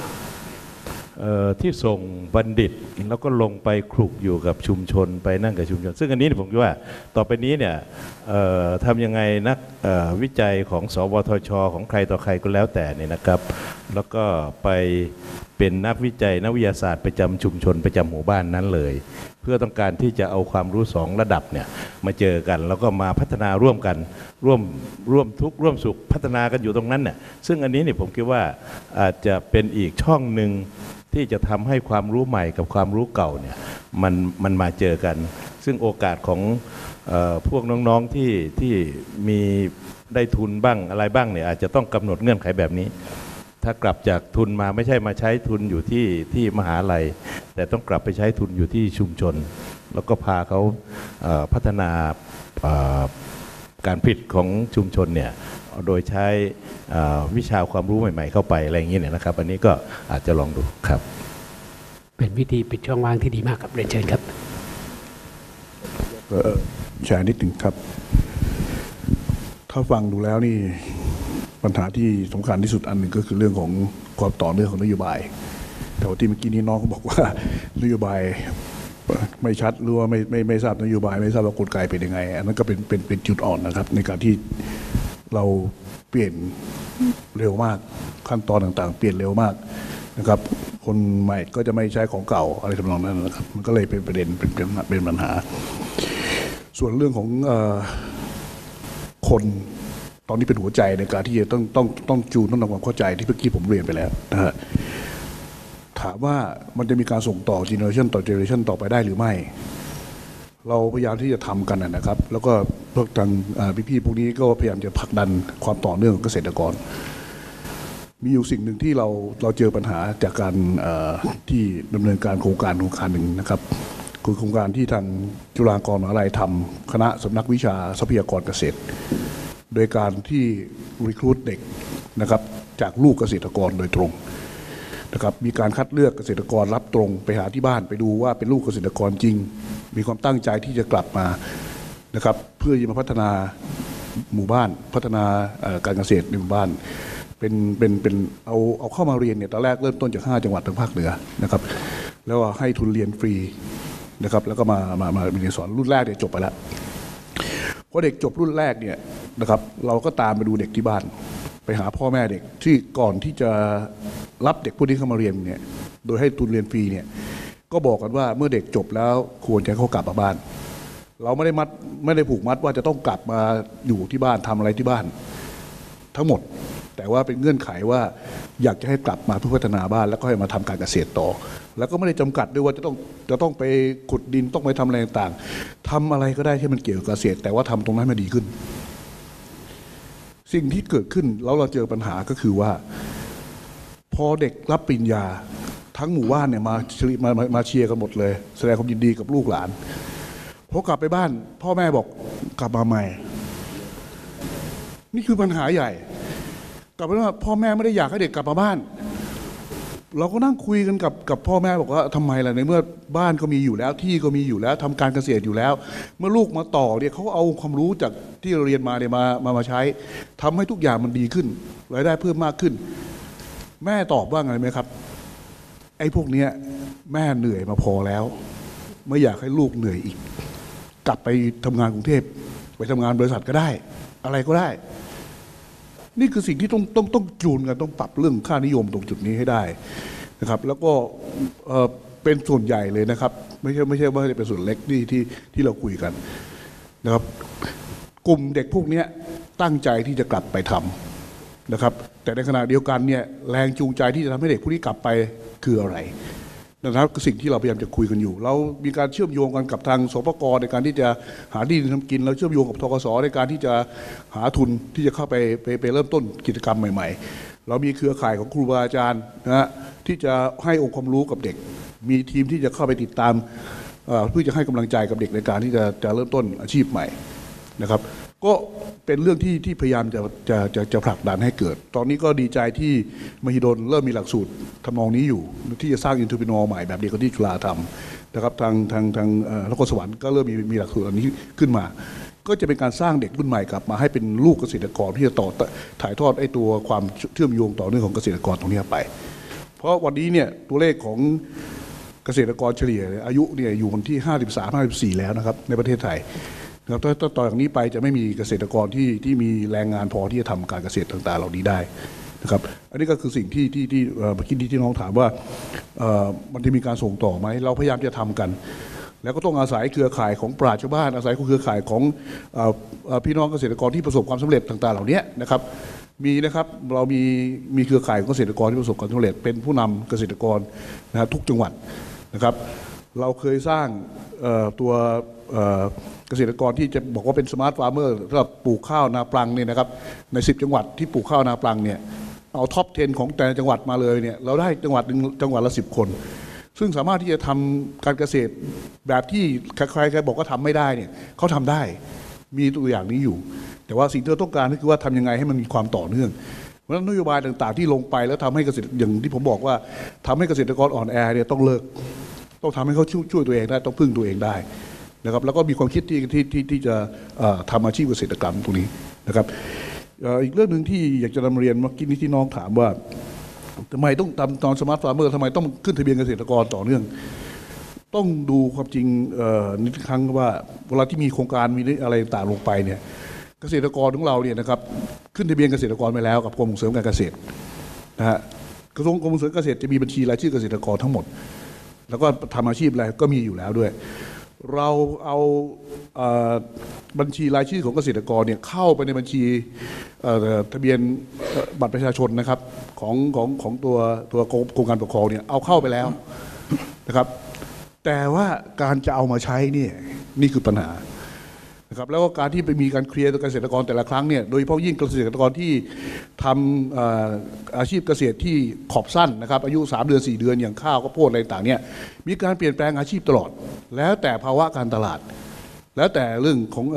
Speaker 8: ที่ส่งบัณฑิตแล้วก็ลงไปคลุกอยู่กับชุมชนไปนั่งกับชุมชนซึ่งอันนี้ผมคิดว่าต่อไปนี้เนี่ยทำยังไงนักวิจัยของสวทช.ของใครต่อใครก็แล้วแต่เนี่ยนะครับแล้วก็ไปเป็นนักวิจัยนักวิทยาศาสตร์ประจำชุมชนประจำหมู่บ้านนั้นเลยเพื่อต้องการที่จะเอาความรู้สองระดับเนี่ยมาเจอกันแล้วก็มาพัฒนาร่วมกันร่วมร่วมทุกข์ร่วมสุขพัฒนากันอยู่ตรงนั้นเนี่ยซึ่งอันนี้เนี่ยผมคิดว่าอาจจะเป็นอีกช่องหนึ่งที่จะทำให้ความรู้ใหม่กับความรู้เก่าเนี่ยมันมันมาเจอกันซึ่งโอกาสของเอ่อพวกน้องๆที่ที่มีได้ทุนบ้างอะไรบ้างเนี่ยอาจจะต้องกำหนดเงื่อนไขแบบนี้ถ้ากลับจากทุนมาไม่ใช่มาใช้ทุนอยู่ที่ที่มหาลัยแต่ต้องกลับไปใช้ทุนอยู่ที่ชุมชนแล้วก็พาเขาเอ่อพัฒนาเอ่อการผลิตของชุมชนเนี่ยโดยใช้วิชาความรู้ใหม่ๆเข้าไปอะไรอย่างนี้เนี่ยนะครับอันนี้ก็อาจจะลองดูครับ
Speaker 1: เป็นวิธีปิดช่องว่างที่ดีมากครับเรียนเชิญครับ
Speaker 9: แชร์นิดหนึ่งครับถ้าฟังดูแล้วนี่ปัญหาที่สำคัญที่สุดอันหนึ่งก็คือเรื่องของความต่อเนื่องของนโยบายแต่ว่าที่เมื่อกี้นี้น้องเขาบอกว่านโยบายไม่ชัดหรือว่าไม่ไม่ไม่ทราบนโยบายไม่ทราบว่ากลไกเป็นยังไงอันนั้นก็เป็นเป็นเป็นจุดอ่อนนะครับในการที่เราเปลี่ยนเร็วมากขั้นตอนต่างๆเปลี่ยนเร็วมากนะครับคนใหม่ก็จะไม่ใช้ของเก่าอะไรทำนองนั้นนะครับมันก็เลยเป็นประเด็นเป็นเป็นเป็นปัญหาส่วนเรื่องของเอ่อคนตอนนี้เป็นหัวใจในการที่จะต้องต้องต้องจูนต้องทำความเข้าใจที่เมื่อกี้ผมเรียนไปแล้วนะฮะถามว่ามันจะมีการส่งต่อเจเนอเรชันต่อเจเนอเรชันต่อไปได้หรือไม่เราพยายามที่จะทำกันนะครับแล้วก็พวกทางพี่ๆพวกนี้ก็พยายามจะผลักดันความต่อเนื่องของเกษตรกรมีอยู่สิ่งหนึ่งที่เราเราเจอปัญหาจากการที่ดำเนินการโครงการโครงการหนึ่งนะครับคือโครงการที่ทางจุฬาลงกรณ์มหาวิทยาลัยทำคณะสำนักวิชาทรัพยากรเกษตรโดยการที่รีครูทเด็กนะครับจากลูกเกษตรกรโดยตรงนะครับมีการคัดเลือกเกษตรกรรับตรงไปหาที่บ้านไปดูว่าเป็นลูกเกษตรกรจริงมีความตั้งใจที่จะกลับมานะครับเพื่อจะมาพัฒนาหมู่บ้านพัฒนาการเกษตรในหมู่บ้านเป็นเป็นเป็นเอาเอาเข้ามาเรียนเนี่ยตอนแรกเริ่มต้นจากห้าจังหวัดทางภาคเหนือนะครับแล้วให้ทุนเรียนฟรีนะครับแล้วก็มามามาเรียนสอนรุ่นแรกเนี่ยจบไปแล้วพอเด็กจบรุ่นแรกเนี่ยนะครับเราก็ตามไปดูเด็กที่บ้านไปหาพ่อแม่เด็กที่ก่อนที่จะรับเด็กพวกนี้เข้ามาเรียนเนี่ยโดยให้ทุนเรียนฟรีเนี่ยก็บอกกันว่าเมื่อเด็กจบแล้วควรจะเขากลับมาบ้านเราไม่ได้มัดไม่ได้ผูกมัดว่าจะต้องกลับมาอยู่ที่บ้านทำอะไรที่บ้านทั้งหมดแต่ว่าเป็นเงื่อนไขว่าอยากจะให้กลับมาเพื่อพัฒนาบ้านแล้วก็ให้มาทำการเกษตรต่อแล้วก็ไม่ได้จำกัดด้วยว่าจะต้องจะต้องไปขุดดินต้องไปทำอะไรต่างๆทำอะไรก็ได้ที่มันเกี่ยวกับเกษตรแต่ว่าทำตรงนั้นให้ดีขึ้นสิ่งที่เกิดขึ้นแล้วเราเจอปัญหาก็คือว่าพอเด็กรับปริญญาทั้งหมู่บ้านเนี่ยมามามาเชียร์กันหมดเลยแสดงความยินดีกับลูกหลานพอกลับไปบ้านพ่อแม่บอกกลับมาใหม่นี่คือปัญหาใหญ่กลับไปว่าพ่อแม่ไม่ได้อยากให้เด็กกลับมาบ้านเราก็นั่งคุยกันกับกับพ่อแม่บอกว่าทำไมล่ะในเมื่อบ้านก็มีอยู่แล้วที่ก็มีอยู่แล้วทำการเกษตรอยู่แล้วเมื่อลูกมาต่อเนี่ยเขาเอาความรู้จากที่เราเรียนมาเนี่ยมามามาใช้ทำให้ทุกอย่างมันดีขึ้นรายได้เพิ่มมากขึ้นแม่ตอบว่าไงไหมครับไอ้พวกนี้แม่เหนื่อยมาพอแล้วไม่อยากให้ลูกเหนื่อยอีกกลับไปทำงานกรุงเทพไปทำงานบริษัทก็ได้อะไรก็ได้นี่คือสิ่งที่ต้องต้องต้องจูนกันต้องปรับเรื่องค่านิยมตรงจุดนี้ให้ได้นะครับแล้วก็เป็นส่วนใหญ่เลยนะครับไม่ใช่ไม่ใช่ว่าจะเป็นส่วนเล็กที่ที่ที่เราคุยกันนะครับกลุ่มเด็กพวกนี้ตั้งใจที่จะกลับไปทำนะครับแต่ในขณะเดียวกันเนี่ยแรงจูงใจที่จะทำให้เด็กพวกนี้กลับไปคืออะไรนะครับคือสิ่งที่เราพยายามจะคุยกันอยู่เรามีการเชื่อมโยงกันกับทางสปก.ในการที่จะหาที่ดินทำกินเราเชื่อมโยงกับธกส.ในการที่จะหาทุนที่จะเข้าไปไปไปเริ่มต้นกิจกรรมใหม่ๆเรามีเครือข่ายของครูบาอาจารย์นะฮะที่จะให้องค์ความรู้กับเด็กมีทีมที่จะเข้าไปติดตามเพื่อจะให้กำลังใจกับเด็กในการที่จะจะเริ่มต้นอาชีพใหม่นะครับก็เป็นเรื่องที่ที่พยายามจะจะจะจะผลักดันให้เกิดตอนนี้ก็ดีใจที่มหิดลเริ่มมีหลักสูตรทำนองนี้อยู่ที่จะสร้างอินเทอร์พินอลใหม่แบบเดียวกับที่จุฬาทำนะครับทางทางทางนครสวรรค์ก็เริ่มมีมีหลักสูตรอันนี้ขึ้นมาก็จะเป็นการสร้างเด็กรุ่นใหม่กลับมาให้เป็นลูกเกษตรกรที่จะต่อถ่ายทอดไอ้ตัวความเชื่อมโยงต่อเนื่องของเกษตรกรตรงนี้ไปเพราะวันนี้เนี่ยตัวเลขของเกษตรกรเฉลี่ยอายุเนี่ยอยู่วันที่ห้าสิบสาม ห้าสิบสี่แล้วนะครับในประเทศไทยนะครับถ้าต่อจากนี้ไปจะไม่มีเกษตรกรที่ที่มีแรงงานพอที่จะทำการเกษตรต่างๆเหล่านี้ได้นะครับอันนี้ก็คือสิ่งที่ที่ที่เมื่อกี้ที่น้องถามว่ามันจะมีการส่งต่อไหมเราพยายามจะทำกันแล้วก็ต้องอาศัยเครือข่ายของปราชญ์ชาวบ้านอาศัยเครือข่ายของพี่น้องเกษตรกรที่ประสบความสำเร็จต่างๆเหล่านี้นะครับมีนะครับเรามีมีเครือข่ายของเกษตรกรที่ประสบความสำเร็จเป็นผู้นำเกษตรกรนะทุกจังหวัดนะครับเราเคยสร้างตัวเกษตรกรที่จะบอกว่าเป็นสมาร์ทฟาร์มเมอร์สำหรับปลูกข้าวนาปลังเนี่ยนะครับในสิบจังหวัดที่ปลูกข้าวนาปลังเนี่ยเอาท็อปสิบของแต่ละจังหวัดมาเลยเนี่ยเราได้จังหวัดหนึ่งจังหวัดละสิบคนซึ่งสามารถที่จะทำการเกษตรแบบที่ใครๆบอกว่าทำไม่ได้เนี่ยเขาทำได้มีตัวอย่างนี้อยู่แต่ว่าสิ่งที่เราต้องการก็คือว่าทำยังไงให้มันมีความต่อเนื่องเพราะฉะนั้นนโยบายต่างๆที่ลงไปแล้วทำให้เกษตรอย่างที่ผมบอกว่าทำให้เกษตรกรอ่อนแอเนี่ยต้องเลิกต้องทำให้เขาช่วยตัวเองได้ต้องพึ่งตัวเองได้นะครับแล้วก็มีความคิดที่ที่ที่ที่จะทำอาชีพเกษตรกรรมตรงนี้นะครับอีกเรื่องหนึ่งที่อยากจะนำเรียนเมื่อกี้นี้ที่น้องถามว่าทำไมต้องทำตอนสมาร์ทฟาร์มเมอร์ทำไมต้องขึ้นทะเบียนเกษตรกรต่อเนื่องต้องดูความจริงนิดครั้งว่าเวลาที่มีโครงการมีอะไรต่างลงไปเนี่ยเกษตรกรของเราเนี่ยนะครับขึ้นทะเบียนเกษตรกรไปแล้วกับกรมส่งเสริมการเกษตรนะฮะกระทรวงกรมส่งเสริมการเกษตรจะมีบัญชีรายชื่อเกษตรกรทั้งหมดแล้วก็ทำอาชีพอะไรก็มีอยู่แล้วด้วยเราเอาบัญชีรายชื่อของเกษตรกรเนี่ยเข้าไปในบัญชีทะเบียนบัตรประชาชนนะครับของของของตัวตัวโครงการปกครองเนี่ยเอาเข้าไปแล้วนะครับแต่ว่าการจะเอามาใช้เนี่ยนี่คือปัญหานะครับแล้วก็การที่ไปมีการเคลียร์เกษตรกรแต่ละครั้งเนี่ยโดยเฉพาะยิ่งเกษตรกรที่ทำอาชีพเกษตรที่ขอบสั้นนะครับอายุสามเดือนสี่เดือนอย่างข้าวข้าวโพดอะไรต่างเนี่ยมีการเปลี่ยนแปลงอาชีพตลอดแล้วแต่ภาวะการตลาดแล้วแต่เรื่องของ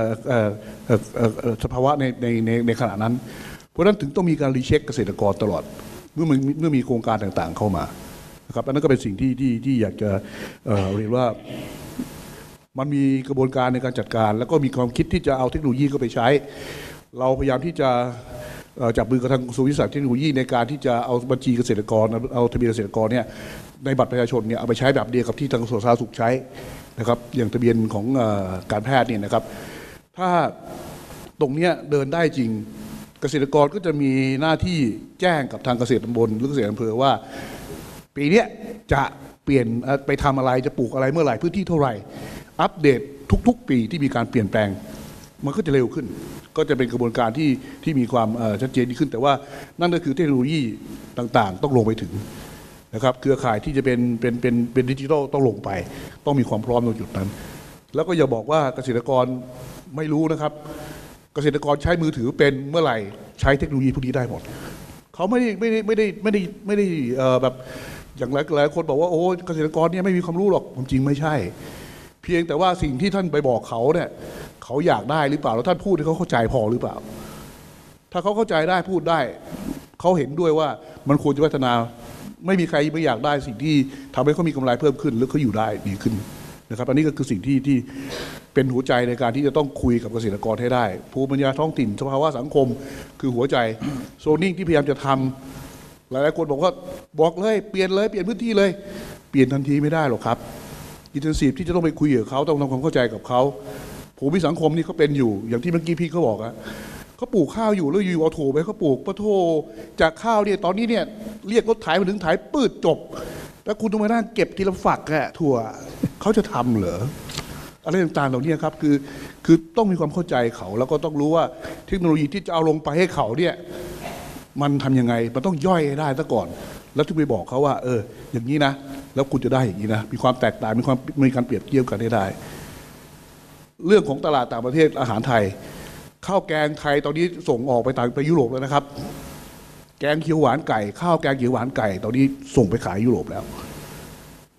Speaker 9: สภาวะในในในในขณะนั้นเพราะฉะนั้นถึงต้องมีการรีเช็คเกษตรกรตลอดเมื่อเมื่อมีโครงการต่างๆเข้ามานะครับอันนั้นก็เป็นสิ่งที่ที่ที่อยากจะเรียนว่ามันมีกระบวนการในการจัดการแล้วก็มีความคิดที่จะเอาเทคโนโลยีเข้าไปใช้เราพยายามที่จะจับมือกับทางกระทรวงวิทยาศาสตร์เทคโนโลยีในการที่จะเอาบัญชีเกษตรกรเอาทะเบียนเกษตรกรเนี่ยในบัตรประชาชนเนี่ยเอาไปใช้แบบเดียวกับที่ทางกระทรวงสาธารณสุขใช้นะครับอย่างทะเบียนของการแพทย์เนี่ยนะครับถ้าตรงนี้เดินได้จริงเกษตรกรก็จะมีหน้าที่แจ้งกับทางเกษตรตำบลหรือเกษตรอำเภอว่าปีนี้จะเปลี่ยนไปทำอะไรจะปลูกอะไรเมื่อไหร่พื้นที่เท่าไหร่อัปเดตทุกๆปีที่มีการเปลี่ยนแปลงมันก็จะเร็วขึ้นก็จะเป็นกระบวนการที่ที่มีความชัดเจนยิ่งขึ้นแต่ว่านั่นก็คือเทคโนโลยีต่างๆต้องลงไปถึงนะครับเครือข่ายที่จะเป็นเป็นเป็นเป็นดิจิทัลต้องลงไปต้องมีความพร้อมตรงจุดนั้นแล้วก็อย่าบอกว่าเกษตรกรไม่รู้นะครับเกษตรกรใช้มือถือเป็นเมื่อไหร่ใช้เทคโนโลยีพวกนี้ได้หมดเขาไม่ได้ไม่ได้ไม่ได้ไม่ได้ไม่ได้แบบอย่างหลายหลายคนบอกว่าโอ้เกษตรกรเนี่ยไม่มีความรู้หรอกความจริงไม่ใช่เพียงแต่ว่าสิ่งที่ท่านไปบอกเขาเนี่ยเขาอยากได้หรือเปล่าแล้วท่านพูดให้เขาเข้าใจพอหรือเปล่าถ้าเขาเข้าใจได้พูดได้เขาเห็นด้วยว่ามันควรจะพัฒนาไม่มีใครไม่อยากได้สิ่งที่ทำให้เขามีกำไรเพิ่มขึ้นหรือเขาอยู่ได้ดีขึ้นนะครับอันนี้ก็คือสิ่งที่ที่เป็นหัวใจในการที่จะต้องคุยกับเกษตรกรให้ได้ภูมิปัญญาท้องถิ่นสภาวะสังคมคือหัวใจโซนนิ่งที่พยายามจะทำหลายๆคนบอกว่าบอกเลยเปลี่ยนเลยเปลี่ยนพื้นที่เลยเปลี่ยนทันทีไม่ได้หรอกครับอินเทนซีฟที่จะต้องไปคุยกับเขาต้องทำความเข้าใจกับเขาภูมิสังคมนี่เขาเป็นอยู่อย่างที่เมื่อกี้พี่เขาบอกอะเขาปลูกข้าวอยู่แล้วอยู่เอาโถไปเขาปลูกปะโถจากข้าวเนี่ยตอนนี้เนี่ยเรียกรถไถมาถึงไถปืดจบแล้วคุณต้องมานั่งเก็บทีละฝักอะถั่วเขาจะทำเหรออะไรต่างๆเหล่านี้ครับคือคือต้องมีความเข้าใจเขาแล้วก็ต้องรู้ว่าเทคโนโลยีที่จะเอาลงไปให้เขาเนี่ยมันทำยังไงมันต้องย่อยให้ได้ซะก่อนแล้วถึงไปบอกเขาว่าเอออย่างนี้นะแล้วคุณจะได้อย่างนี้นะมีความแตกต่างมีความมีการเปรียบเทียบกันให้ได้เรื่องของตลาดต่างประเทศอาหารไทยข้าวแกงไทยตอนนี้ส่งออกไปต่างไปยุโรปแล้วนะครับแกงเขียวหวานไก่ข้าวแกงเขียวหวานไก่ตอนนี้ส่งไปขายยุโรปแล้ว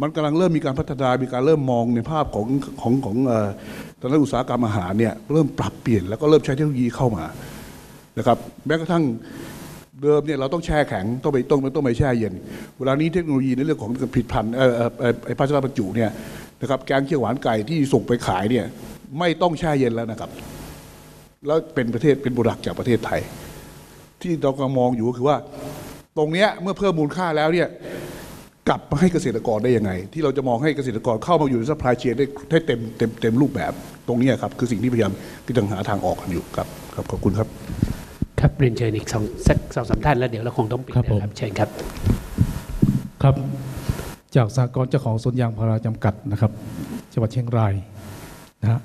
Speaker 9: มันกำลังเริ่มมีการพัฒนามีการเริ่มมองในภาพของของของตอนนั้นอุตสาหกรรมอาหารเนี่ยเริ่มปรับเปลี่ยนแล้วก็เริ่มใช้เทคโนโลยีเข้ามานะครับแม้กระทั่งเดิมเนี่ยเราต้องแช่แข็งต้องไปต้องต้องไปแช่เย็นเวลานี้เทคโนโลยีในเรื่องของผลิตภัณฑ์ไอ้ภาชนะบรรจุเนี่ยนะครับแกงเขียวหวานไก่ที่ส่งไปขายเนี่ยไม่ต้องแช่เย็นแล้วนะครับแล้วเป็นประเทศเป็นโปรดักต์จากประเทศไทยที่เรากำลังมองอยู่ก็คือว่าตรงเนี้ยเมื่อเพิ่มมูลค่าแล้วเนี่ยกลับมาให้เกษตรกรได้ยังไงที่เราจะมองให้เกษตรกรเข้ามาอยู่ในซัพพลายเชนได้ได้เต็มเต็มเต็มรูปแบบตรงนี้ครับคือสิ่งที่พยายามที่จะหาทางออกกันอยู่ครับครับขอบคุณครับ
Speaker 1: ครับเรียนเชิญอีกสองสักสองสามท่านแล้วเดี๋ยวเราคงต้องปิดนะครับเชิญครับ
Speaker 10: ครับจากสหกรณ์เจ้าของสวนยางพาราจำกัดนะครับจังหวัดเชียงรายนะฮะ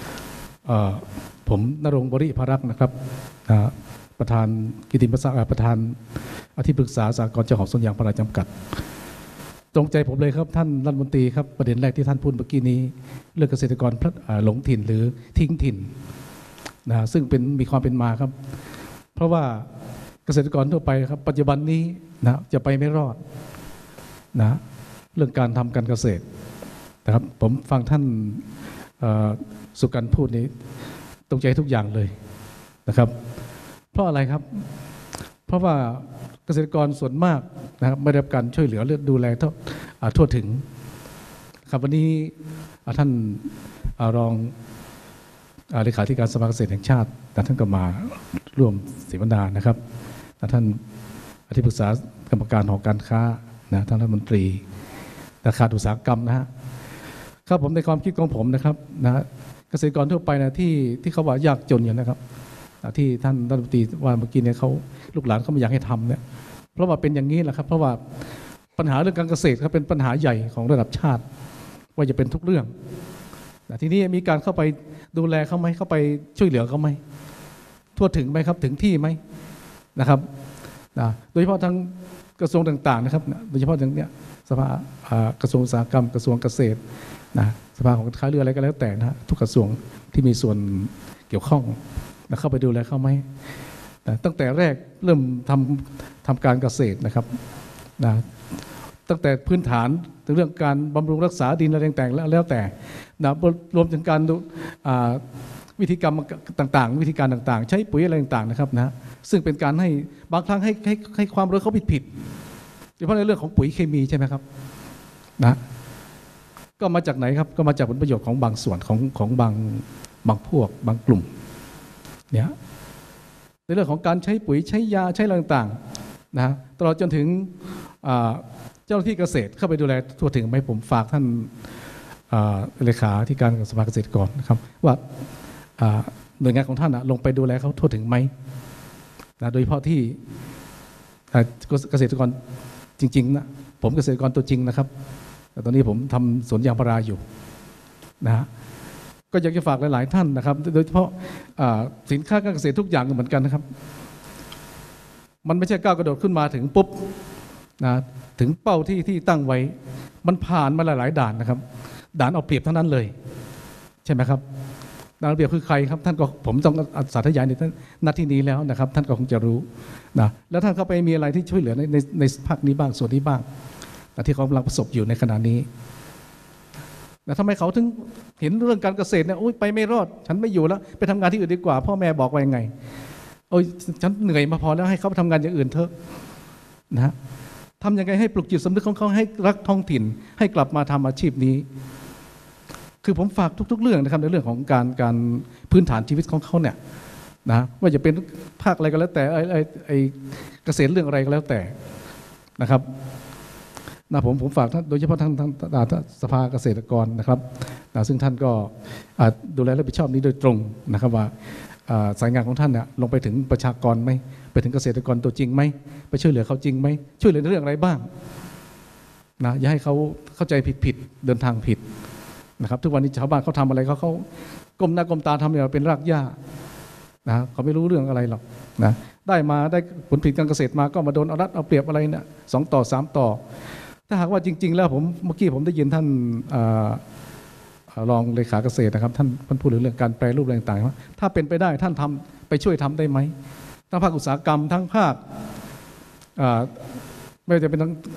Speaker 10: ผมณรงค์บริภารักษ์นะครับประธานกิติมศักดิ์ประธานอธิปรึกษาสหกรณ์เจ้าของสวนยางพาราจำกัดตรงใจผมเลยครับท่านรัฐมนตรีครับประเด็นแรกที่ท่านพูดเมื่อกี้นี้เรื่องเกษตรกรหลงถิ่นหรือทิ้งถิ่นนะซึ่งเป็นมีความเป็นมาครับเพราะว่าเกษตรกรทั่วไปครับปัจจุบันนี้นะจะไปไม่รอดนะเรื่องการทำการเกษตรนะครับผมฟังท่านสุกันพูดนี้ตรงใจทุกอย่างเลยนะครับเพราะอะไรครับเพราะว่าเกษตรกรส่วนมากนะครับไม่ได้รับการช่วยเหลือเรื่องดูแลทั่วถึงครับวันนี้ท่านรองเลขาธิการสภาเกษตรแห่งชาติท่านก็มาร่วมเสวนานะครับท่านอธิปรึกษากรรมการหอการค้านะท่านรัฐมนตรีราคาอุตสาหกรรมนะฮะครับผมในความคิดของผมนะครับนะเกษตรกรทั่วไปนะที่ที่เขาว่ายากจนอยู่นะครับที่ท่านรัฐมนตรีว่าเมื่อกี้เนี่ยเขาลูกหลานเขาไม่อยากให้ทำเนี่ยเพราะว่าเป็นอย่างนี้แหละครับเพราะว่าปัญหาเรื่องการเกษตรครับเป็นปัญหาใหญ่ของระดับชาติว่าจะเป็นทุกเรื่องทีนี้มีการเข้าไปดูแลเขาไหมเข้าไปช่วยเหลือเขาไหมทั่วถึงไหมครับถึงที่ไหมนะครับโดยเฉพาะทางกระทรวงต่างๆนะครับโดยเฉพาะอย่างเนี้ยสภากระทรวงอุตสาหกรรมกระทรวงเกษตรนะสภาของการค้าเรืออะไรก็แล้วแต่นะทุกกระทรวงที่มีส่วนเกี่ยวข้องนะเข้าไปดูแลเขาไหมตั้งแต่แรกเริ่มทำทำการเกษตรนะครับนะตั้งแต่พื้นฐานถึงเรื่องการบำรุงรักษาดินอะไรต่างๆแล้วแต่นะรวมถึงการวิธีกรรมต่างๆวิธีการต่างๆใช้ปุ๋ยอะไรต่างๆนะครับนะซึ่งเป็นการให้บางครั้งให้ให้ให้ความรู้เขาผิดๆโดยเฉพาะในเรื่องของปุ๋ยเคมีใช่ไหมครับนะก็มาจากไหนครับก็มาจากผลประโยชน์ของบางส่วนของของบางบางพวกบางกลุ่มเนี่ยในเรื่องของการใช้ปุ๋ยใช้ยาใช้อะไรต่างๆนะตลอดจนถึงเจ้าหน้าที่เกษตรเข้าไปดูแลทั่วถึงไหมผมฝากท่านเลขาธิการสภาเกษตรกรนะครับว่าหน่วยงานของท่านลงไปดูแลเขาทั่วถึงไหมนะโดยเฉพาะที่เกษตรกรจริงๆนะผมเกษตรกรตัวจริงนะครับแต่ตอนนี้ผมทำสวนยางพาราอยู่นะฮะก็อยากจะฝากหลายๆท่านนะครับโดยเฉพาะสินค้าการเกษตรทุกอย่างเหมือนกันนะครับมันไม่ใช่ก้าวกระโดดขึ้นมาถึงปุ๊บนะถึงเป้าที่ที่ตั้งไว้มันผ่านมาหลายๆด่านนะครับด่านเอาเปรียบทั้งนั้นเลยใช่ไหมครับด่านเอาเปรียบคือใครครับท่านก็ผมต้องสาธยายในหน้าที่นี้แล้วนะครับท่านก็คงจะรู้นะแล้วท่านเข้าไปมีอะไรที่ช่วยเหลือในในในภาคนี้บ้างส่วนนี้บ้างที่เขากำลังประสบอยู่ในขณะนี้แต่ทำไมเขาถึงเห็นเรื่องการเกษตรเนี่ยโอ๊ยไปไม่รอดฉันไม่อยู่แล้วไปทำงานที่อื่นดีกว่าพ่อแม่บอกว่ายังไงโอ้ยฉันเหนื่อยมาพอแล้วให้เขาไปทำงานอย่างอื่นเถอะนะทำยังไงให้ปลุกจิตสำนึกของเขาให้รักท้องถิ่นให้กลับมาทำอาชีพนี้คือผมฝากทุกๆเรื่องนะครับในเรื่องของการการพื้นฐานชีวิตของเขาเนี่ยนะว่าจะเป็นภาคอะไรก็แล้วแต่ไอ้ไอ้ไอ้เกษตรเรื่องอะไรก็แล้วแต่นะครับนะผมผมฝากท่านโดยเฉพาะท่านท่านสภาเกษตรกรนะครับนะซึ่งท่านก็ดูแลรับผิดชอบนี้โดยตรงนะครับว่าสายงานของท่านเนี่ยลงไปถึงประชากรไหมไปถึงเกษตรกรตัวจริงไหมไปช่วยเหลือเขาจริงไหมช่วยเหลือในเรื่องอะไรบ้างนะอย่าให้เขาเข้าใจผิดผิดเดินทางผิดนะครับทุกวันนี้ชาวบ้านเขาทำอะไรเขาเขาก้มหน้าก้มตาทำอย่างเป็นรากหญ้านะเขาไม่รู้เรื่องอะไรหรอกนะได้มาได้ผลผลิตการเกษตรมาก็มาโดนเอารัดเอาเปรียบอะไรเนี่ยสองต่อสามต่อถ้าหากว่าจริงๆแล้วผมเมื่อกี้ผมได้ยินท่านรองเลขาเกษตรนะครับท่านท่านพูดเรื่องการแปรรูปอะไรต่างๆว่าถ้าเป็นไปได้ท่านทำไปช่วยทำได้ไหมทั้งภาคอุตสาหกรรมทั้งภาคไม่ว่าจะเป็นทั้ง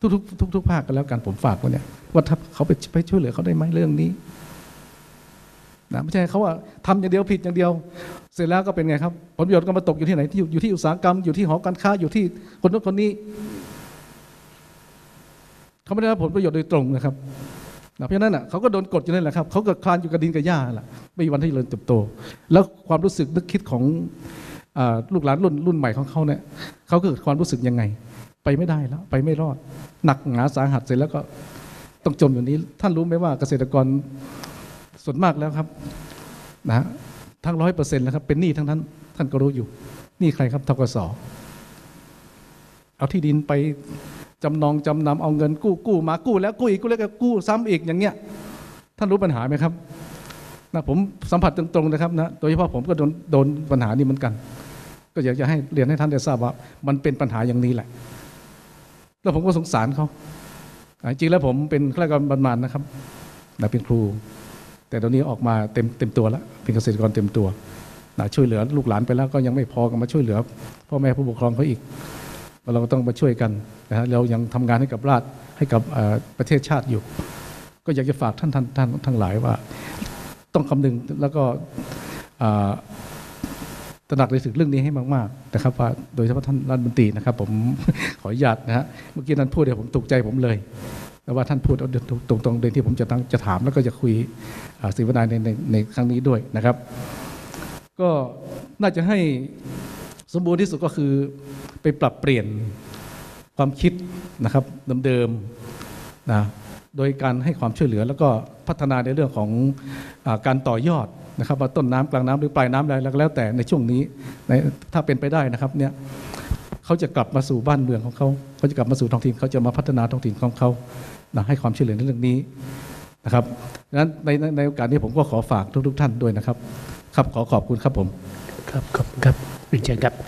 Speaker 10: ทุกๆทุกๆภาคกันแล้วกันผมฝากไว้เนี่ยว่าถ้าเขาไปไปช่วยเหลือเขาได้ไหมเรื่องนี้นะไม่ใช่เขาว่าทำอย่างเดียวผิดอย่างเดียวเสร็จแล้วก็เป็นไงครับผลประโยชน์ก็มาตกอยู่ที่ไหนที่อยู่ที่อุตสาหกรรมอยู่ที่หอการค้าอยู่ที่คนนู้นคนนี้เขาไม่ได้รับผลประโยชน์โดยตรงนะครับเพราะฉะนั้นอ่ะเขาก็โดนกดอยู่นั่นแหละครับเขาก็คลานอยู่กับดินกับหญ้าแหละไม่มีวันที่เจริญเติบโตแล้วความรู้สึกนึกคิดของลูกหลานรุ่นรุ่นใหม่ของเขาเนี่ยเขาเกิดความรู้สึกยังไงไปไม่ได้แล้วไปไม่รอดหนักหนาสาหัสเสร็จแล้วก็ต้องจมอยู่นี้ท่านรู้ไหมว่าเกษตรกรส่วนมากแล้วครับนะทั้งร้อยเปอร์เซ็นต์แล้วครับเป็นหนี้ทั้งนั้นท่านก็รู้อยู่หนี้ใครครับธกส.เอาที่ดินไปจำนองจำนำเอาเงินกู้กู้มากู้แล้วกู้อีกกู้แล้วก็กู้ซ้ำอีกอย่างเงี้ยท่านรู้ปัญหาไหมครับนะผมสัมผัสตรงๆนะครับนะโดยเฉพาะผมก็โดนโดนปัญหานี้เหมือนกันก็อยากจะให้เรียนให้ท่านได้ทราบว่ามันเป็นปัญหาอย่างนี้แหละแล้วผมก็สงสารเขาจริงแล้วผมเป็นข้าราชการบำนาญนะครับนะเป็นครูแต่ตอนนี้ออกมาเต็มเต็มตัวแล้วเป็นเกษตรกรเต็มตัวนะช่วยเหลือลูกหลานไปแล้วก็ยังไม่พอกันมาช่วยเหลือพ่อแม่ผู้ปกครองเขาอีกเราก็ต้องมาช่วยกันนะฮะเรายังทำงานให้กับราษฎร์ให้กับประเทศชาติอยู่ก็อยากจะฝากท่านท่านท่านทั้งหลายว่าต้องคำนึงแล้วก็ตระหนักในถึงเรื่องนี้ให้มากๆนะครับว่าโดยเฉพาะท่านรัฐมนตรีนะครับผมขออนุญาตนะฮะเมื่อกี้ท่านพูดเดี๋ยวผมตกใจผมเลยแต่ว่าท่านพูดตรงๆโดยที่ผมจะตั้งจะถามแล้วก็จะคุยสิ่งวินัยในในในครั้งนี้ด้วยนะครับก็น่าจะให้สมบูรณ์ที่สุดก็คือไปปรับเปลี่ยนความคิดนะครับเดิมๆนะโดยการให้ความช่วยเหลือแล้วก็พัฒนาในเรื่องของการต่อยอดนะครับว่าต้นน้ำกลางน้ำหรือปลายน้ำอะไรแล้วแต่ในช่วงนี้ถ้าเป็นไปได้นะครับเนี่ยเขาจะกลับมาสู่บ้านเมืองของเขาเขาจะกลับมาสู่ท้องถิ่นเขาจะมาพัฒนาท้องถิ่นของเขานะให้ความช่วยเหลือในเรื่องนี้นะครับดังนั้นในในโอกาสนี้ผมก็ขอฝากทุกๆท่านด้วยนะครับครับขอขอบคุณครับผม
Speaker 1: ครับขอบคุณครับเรียนเชิญครับ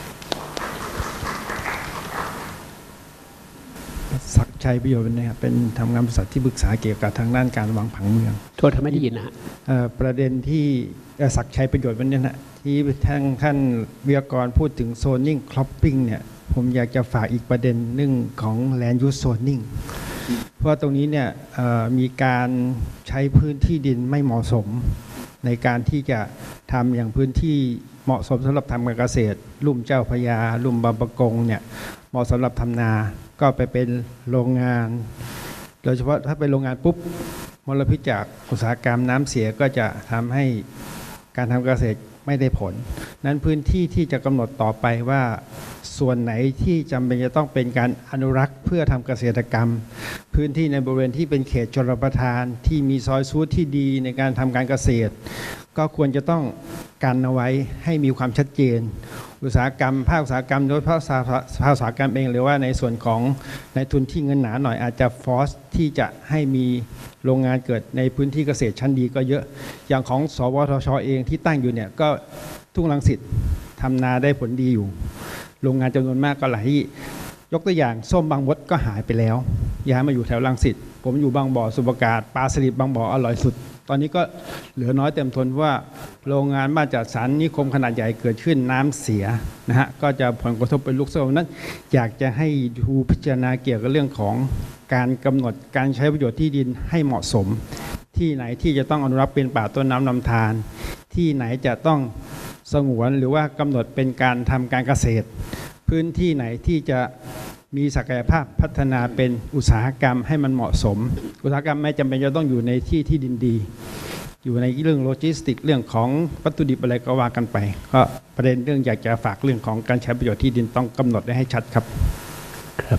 Speaker 11: ศักดิ์ชัยประโยชน์นะครับเป็นทำงานบริษัทที่ปรึกษาเกี่ยวกับทางด้านการวางผังเมือง
Speaker 1: โทษทำไม่ได้ยินนะฮะ
Speaker 11: ประเด็นที่ศักดิ์ชัยประโยชน์วันนี้นะที่ท่านท่านวิทยากรพูดถึงโซนนิ่งคลอปปิ้งเนี่ยผมอยากจะฝากอีกประเด็นหนึ่งของแลนด์ยูสโซนนิ่งเพราะตรงนี้เนี่ยมีการใช้พื้นที่ดินไม่เหมาะสมในการที่จะทำอย่างพื้นที่เหมาะสมสำหรับทำการเกษตรลุ่มเจ้าพระยาลุ่มบางปะกงเนี่ยเหมาะสำหรับทำนาก็ไปเป็นโรงงานโดยเฉพาะถ้าเป็นโรงงานปุ๊บมลพิษจากอุตสาหกรรมน้ำเสียก็จะทำให้การทำเกษตรไม่ได้ผลนั้นพื้นที่ที่จะกำหนดต่อไปว่าส่วนไหนที่จำเป็นจะต้องเป็นการอนุรักษ์เพื่อทำเกษตรกรรมพื้นที่ในบริเวณที่เป็นเขตชลประทานที่มีซอยซูดที่ดีในการทำการเกษตรก็ควรจะต้องกันเอาไว้ให้มีความชัดเจนอุตสาหกรรมภาคอุตสาหกรรมโดยเฉพาะภาคอุตสาหกรรมเองหรือว่าในส่วนของในทุนที่เงินหนาหน่อยอาจจะฟอร์สที่จะให้มีโรงงานเกิดในพื้นที่เกษตรชั้นดีก็เยอะอย่างของสวทช.เองที่ตั้งอยู่เนี่ยก็ทุ่งรังสิตทำนาได้ผลดีอยู่โรงงานจำนวนมากก็หลายที่ยกตัวอย่างส้มบางมดก็หายไปแล้วย้ายมาอยู่แถวรังสิตผมอยู่บางบ่อสุปการปลาสลิดบางบ่ออร่อยสุดตอนนี้ก็เหลือน้อยเต็มทนว่าโรงงานบ้านจัดสรรนิคมขนาดใหญ่เกิดขึ้นน้ำเสียนะฮะก็จะผลกระทบเป็นลูกโซ่นั้นอยากจะให้ดูพิจารณาเกี่ยวกับเรื่องของการกำหนดการใช้ประโยชน์ที่ดินให้เหมาะสมที่ไหนที่จะต้องอนุรักษ์เป็นป่าต้นน้ำลำธารที่ไหนจะต้องสงวนหรือว่ากำหนดเป็นการทำการเกษตรพื้นที่ไหนที่จะมีศักยภาพพัฒนาเป็นอุตสาหกรรมให้มันเหมาะสมอุตสาหกรรมไม่จำเป็นจะต้องอยู่ในที่ที่ดินดีอยู่ในเรื่องโลจิสติกเรื่องของวัตถุดิบอะไรก็ว่ากันไปก็ประเด็นเรื่องอยากจะฝากเรื่องของการใช้ประโยชน์ที่ดินต้องกำหนดได้ให้ชัดครับ
Speaker 1: ครับ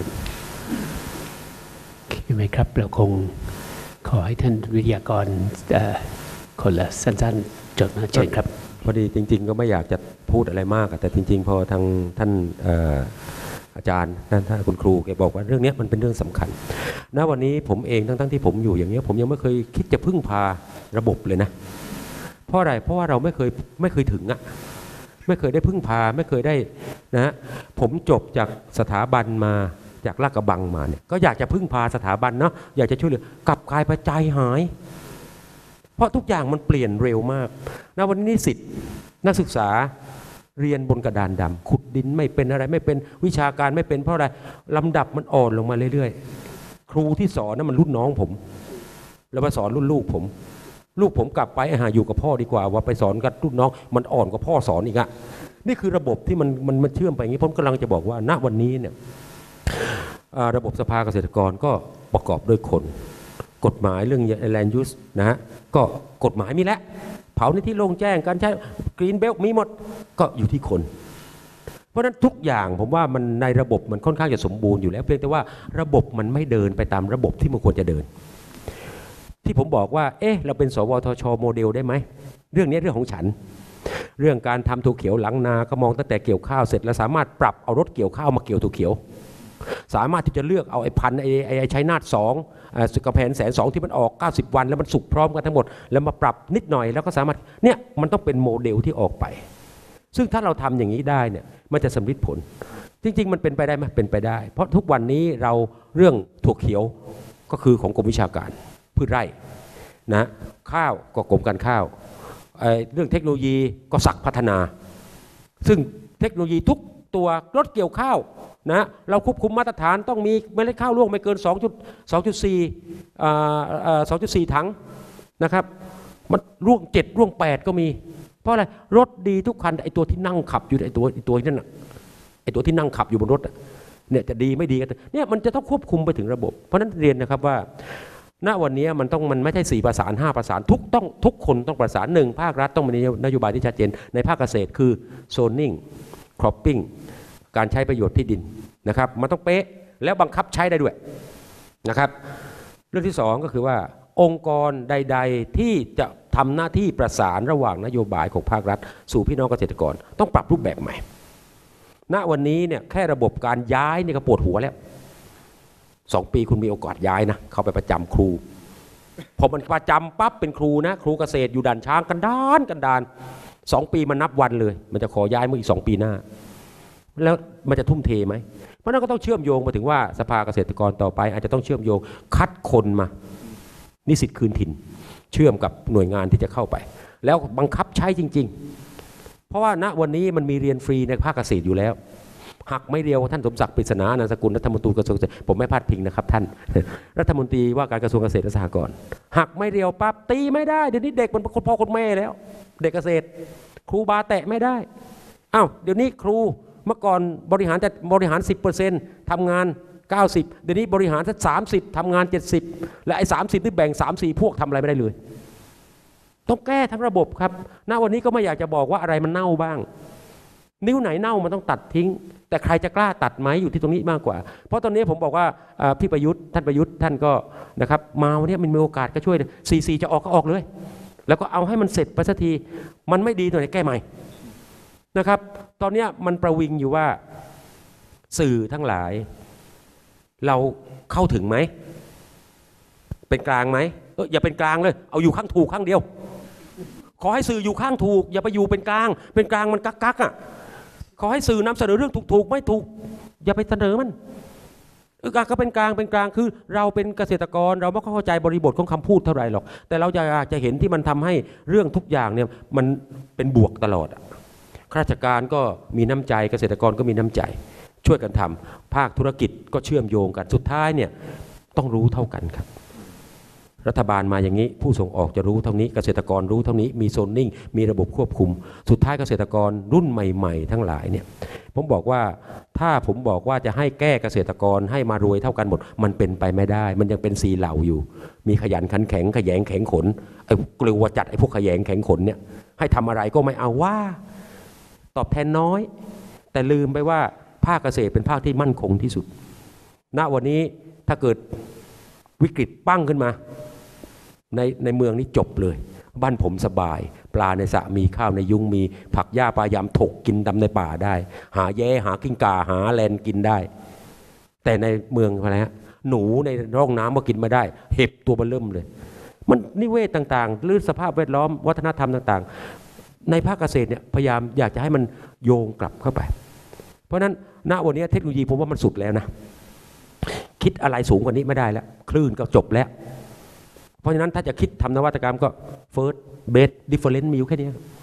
Speaker 1: ใช่ไหมครับเราคงขอให้ท่านวิทยากรคนละสั้นๆจดมาเชิญครับ
Speaker 6: พอดีจริงๆก็ไม่อยากจะพูดอะไรมากแต่จริงๆพอทางท่านอาจารย์ท่านท่านคุณครูแกบอกว่าเรื่องนี้มันเป็นเรื่องสำคัญณวันนี้ผมเองทั้งๆที่ผมอยู่อย่างนี้ผมยังไม่เคยคิดจะพึ่งพาระบบเลยนะเพราะอะไรเพราะว่าเราไม่เคยไม่เคยถึงอะไม่เคยได้พึ่งพาไม่เคยได้นะผมจบจากสถาบันมาจากลาดกระบังมาเนี่ยก็อยากจะพึ่งพาสถาบันเนาะอยากจะช่วยเหลือกลับกลายไปใจหายเพราะทุกอย่างมันเปลี่ยนเร็วมากณวันนี้นิสิตนักศึกษาเรียนบนกระดานดำขุดดินไม่เป็นอะไรไม่เป็นวิชาการไม่เป็นเพราะอะไรลำดับมันอ่อนลงมาเรื่อยๆครูที่สอนนั้นมันรุ่นน้องผมแล้วมาสอนรุ่นลูกผมลูกผมกลับไปหาอยู่กับพ่อดีกว่าว่าไปสอนกับรุ่นน้องมันอ่อนกว่าพ่อสอนอีกอะนี่คือระบบที่มันมันมันเชื่อมไปอย่างนี้ผมกำลังจะบอกว่าณวันนี้เนี่ยระบบสภาเกษตรกรก็ประกอบด้วยคนกฎหมายเรื่อง land use นะฮะก็กฎหมายมีแล้วเผาในที่โล่งแจ้งการใช้กรีนเบลต์มีหมดก็อยู่ที่คนเพราะฉะนั้นทุกอย่างผมว่ามันในระบบมันค่อนข้างจะสมบูรณ์อยู่แล้วเพียงแต่ว่าระบบมันไม่เดินไปตามระบบที่มันควรจะเดินที่ผมบอกว่าเอ๊ะเราเป็นสวทชโมเดลได้ไหมเรื่องนี้เรื่องของฉันเรื่องการทำถั่วเขียวหลังนาก็มองตั้งแต่เกี่ยวข้าวเสร็จแล้วสามารถปรับเอารถเกี่ยวข้าวมาเกี่ยวถั่วเขียวสามารถที่จะเลือกเอาไอ้พันธุ์ไอ้ไอ้ชัยนาทสองสุกแผนแสนสองที่มันออกเก้าสิบวันแล้วมันสุกพร้อมกันทั้งหมดแล้วมาปรับนิดหน่อยแล้วก็สามารถเนี่ยมันต้องเป็นโมเดลที่ออกไปซึ่งถ้าเราทำอย่างนี้ได้เนี่ยมันจะสำลิดผลจริงๆมันเป็นไปได้ไหมเป็นไปได้เพราะทุกวันนี้เราเรื่องถั่วเขียวก็คือของกรมวิชาการพืชไร่นะข้าวก็กรมการข้าวเรื่องเทคโนโลยีก็ศักดิ์พัฒนาซึ่งเทคโนโลยีทุกตัวรถเกี่ยวข้าวนะเราควบคุมมาตรฐานต้องมีเมล็ดข้าวร่วงไม่เกิน สองจุดสี่ อ่า สองจุดสี่ ถังนะครับมันร่วงเจ็ดร่วงแปดก็มีเพราะอะไรรถดีทุกคันไอตัวที่นั่งขับอยู่ไอตัวไอตัวนั่นน่ะไอตัวที่นั่งขับอยู่บนรถเนี่ยจะดีไม่ดีกันเนี่ยมันจะต้องควบคุมไปถึงระบบเพราะนั้นเรียนนะครับว่าณวันนี้มันต้องมันไม่ใช่สี่ประสานห้าประสานทุกต้องทุกคนต้องประสานหนึ่งภาครัฐต้องมีนโยบายที่ชัดเจนในภาคเกษตรคือ zoning cropping การใช้ประโยชน์ที่ดินนะครับมันต้องเป๊ะแล้วบังคับใช้ได้ด้วยนะครับเรื่องที่สองก็คือว่าองค์กรใดๆที่จะทำหน้าที่ประสานระหว่างนโยบายของภาครัฐสู่พี่น้องเกษตรกรต้องปรับรูปแบบใหม่ณวันนี้เนี่ยแค่ระบบการย้ายนี่ก็ปวดหัวแล้วสองปีคุณมีโอกาสย้ายนะเข้าไปประจำครูพอมันประจำปั๊บเป็นครูนะครูเกษตรอยู่ด่านช้างกันดานกันดานสองปีมันนับวันเลยมันจะขอย้ายเมื่ออีกสองปีหน้าแล้วมันจะทุ่มเทไหมเพราะนั้นก็ต้องเชื่อมโยงมาถึงว่าสภาเกษตรกรต่อไปอาจจะต้องเชื่อมโยงคัดคนมานิสิตคืนถิ่นเชื่อมกับหน่วยงานที่จะเข้าไปแล้วบังคับใช้จริงๆเพราะว่าณวันนี้มันมีเรียนฟรีในภาคเกษตรอยู่แล้วหักไม่เดียวท่านสมศักดิ์ปริศนาอนันตสกุลรัฐมนตรีกระทรวงเกษตรผมไม่พลาดพิงนะครับท่านรัฐมนตรีว่าการกระทรวงเกษตรและสหกรณ์หักไม่เดียวปั๊บตีไม่ได้เดี๋ยวนี้เด็กมันคนพ่อคนแม่แล้วเด็กเกษตรครูบาแตะไม่ได้อ้าวเดี๋ยวนี้ครูเมื่อก่อนบริหารแต่บริหาร สิบเปอร์เซ็นต์ ทำงานเก้าสิบเดี๋ยวนี้บริหารสักสามสิบทำงานเจ็ดสิบและไอ้สามสิบที่แบ่ง สามสี่ พวกทำอะไรไม่ได้เลยต้องแก้ทั้งระบบครับณวันนี้ก็ไม่อยากจะบอกว่าอะไรมันเน่าบ้างนิ้วไหนเน่ามันต้องตัดทิ้งแต่ใครจะกล้าตัดไหมอยู่ที่ตรงนี้มากกว่าเพราะตอนนี้ผมบอกว่าพี่ประยุทธ์ท่านประยุทธ์ท่านก็นะครับมาวันนี้มันมีโอกาสก็ช่วยซีซีจะออกก็ออกเลยแล้วก็เอาให้มันเสร็จไปสักทีมันไม่ดีตัวไหนแก้ใหม่นะครับตอนนี้มันประวิงอยู่ว่าสื่อทั้งหลายเราเข้าถึงไหมเป็นกลางไหมเอออย่าเป็นกลางเลยเอาอยู่ข้างถูกข้างเดียวขอให้สื่ออยู่ข้างถูกอย่าไปอยู่เป็นกลางเป็นกลางมันกักกักอ่ะขอให้สื่อนำเสนอเรื่องถูกๆไม่ถูกอย่าไปเสนอมันเออก็เป็นกลางเป็นกลางคือเราเป็นเกษตรกรเราไม่เข้าใจบริบทของคำพูดเท่าไหร่หรอกแต่เราจะจะเห็นที่มันทำให้เรื่องทุกอย่างเนี่ยมันเป็นบวกตลอดข้าราชการก็มีน้ำใจเกษตรกรก็มีน้ำใจช่วยกันทำภาคธุรกิจก็เชื่อมโยงกันสุดท้ายเนี่ยต้องรู้เท่ากันครับรัฐบาลมาอย่างนี้ผู้ส่งออกจะรู้เท่านี้เกษตรกรรู้เท่านี้มีโซนนิ่งมีระบบควบคุมสุดท้ายเกษตรกรรุ่นใหม่ๆทั้งหลายเนี่ยผมบอกว่าถ้าผมบอกว่าจะให้แก้เกษตรกรให้มารวยเท่ากันหมดมันเป็นไปไม่ได้มันยังเป็นสีเหล่าอยู่มีขยันขันแข็งขยงแข็งขนไอ้กลัวจัดไอ้พวกขยงแข็งขนเนี่ยให้ทำอะไรก็ไม่เอาว่าตอบแทนน้อยแต่ลืมไปว่าภาคเกษตรเป็นภาคที่มั่นคงที่สุดณวันนี้ถ้าเกิดวิกฤตปั้งขึ้นมาในในเมืองนี้จบเลยบ้านผมสบายปลาในสระมีข้าวในยุ้งมีผักหญ้าปลายามถกกินดำในป่าได้หาแย่หากิ้งก่าหาแลนกินได้แต่ในเมืองอะไรฮะหนูในร่องน้ำก็กินไม่ได้เห็บตัวเบิ่มเลยมันนิเวศต่างๆหรือสภาพแวดล้อมวัฒนธรรมต่างๆในภาคเกษตรเนี่ยพยายามอยากจะให้มันโยงกลับเข้าไปเพราะฉะนั้นณวันนี้เทคโนโลยีผมว่ามันสุดแล้วนะคิดอะไรสูงกว่านี้ไม่ได้แล้วคลื่นก็จบแล้วเพราะฉะนั้นถ้าจะคิดทำนวัตกรรมก็ first best difference มีอยู่แค่นี้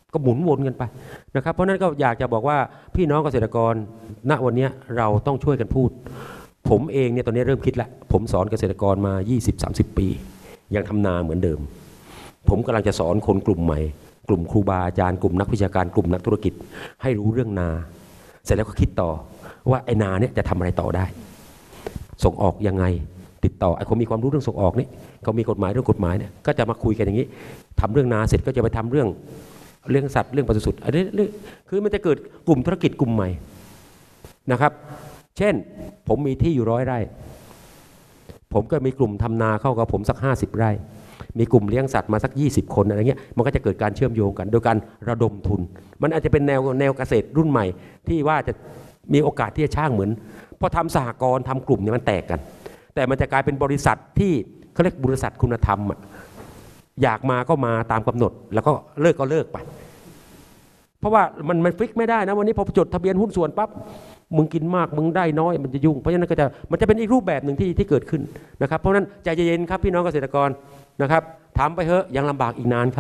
Speaker 6: ก็หมุนวนกันไปนะครับเพราะนั้นก็อยากจะบอกว่าพี่น้องเกษตรกรณวันนี้เราต้องช่วยกันพูดผมเองเนี่ยตอนนี้เริ่มคิดแล้วผมสอนเกษตรกรมา ยี่สิบสามสิบ ปียังทำนาเหมือนเดิมผมกำลังจะสอนคนกลุ่มใหม่กลุ่มครูบาอาจารย์กลุ่มนักวิชาการกลุ่มนักธุรกิจให้รู้เรื่องนาเสร็จแล้วก็คิดต่อว่าไอ้นาเนี่ยจะทำอะไรต่อได้ส่งออกยังไงติดต่อไอ้คนมีความรู้เรื่องส่งออกนี่เขามีกฎหมายเรื่องกฎหมายเนี่ยก็จะมาคุยกันอย่างนี้ทำเรื่องนาเสร็จก็จะไปทำเรื่องเรื่องสัตว์เรื่องปศุสัตว์อันนี้คือมันจะเกิดกลุ่มธุรกิจกลุ่มใหม่นะครับเช่นผมมีที่อยู่ร้อยไร่ผมก็มีกลุ่มทำนาเข้ากับผมสักห้าสิบไร่มีกลุ่มเลี้ยงสัตว์มาสักยี่สิบคนอะไรเงี้ยมันก็จะเกิดการเชื่อมโยงกันโดยการระดมทุนมันอาจจะเป็นแนวแนวเกษตรรุ่นใหม่ที่ว่าจะมีโอกาสที่จะช่างเหมือนพอทำสหกรณ์ทำกลุ่มเนี่ยมันแตกกันแต่มันจะกลายเป็นบริษัทที่เขาเรียกบริษัทคุณธรรมอ่ะอยากมาก็มาตามกำหนดแล้วก็เลิกก็เลิกไปเพราะว่ามันมันฟิกไม่ได้นะวันนี้พอจดทะเบียนหุ้นส่วนปั๊บมึงกินมากมึงได้น้อยมันจะยุ่งเพราะฉะนั้นก็จะมันจะเป็นอีกรูปแบบหนึ่งที่ที่เกิดขึ้นนะครับเพราะฉะนั้นใจเย็นๆครับพี่น้องเกษตรกรนะครับทำไปเถอะยังลำบากอีกนานครับ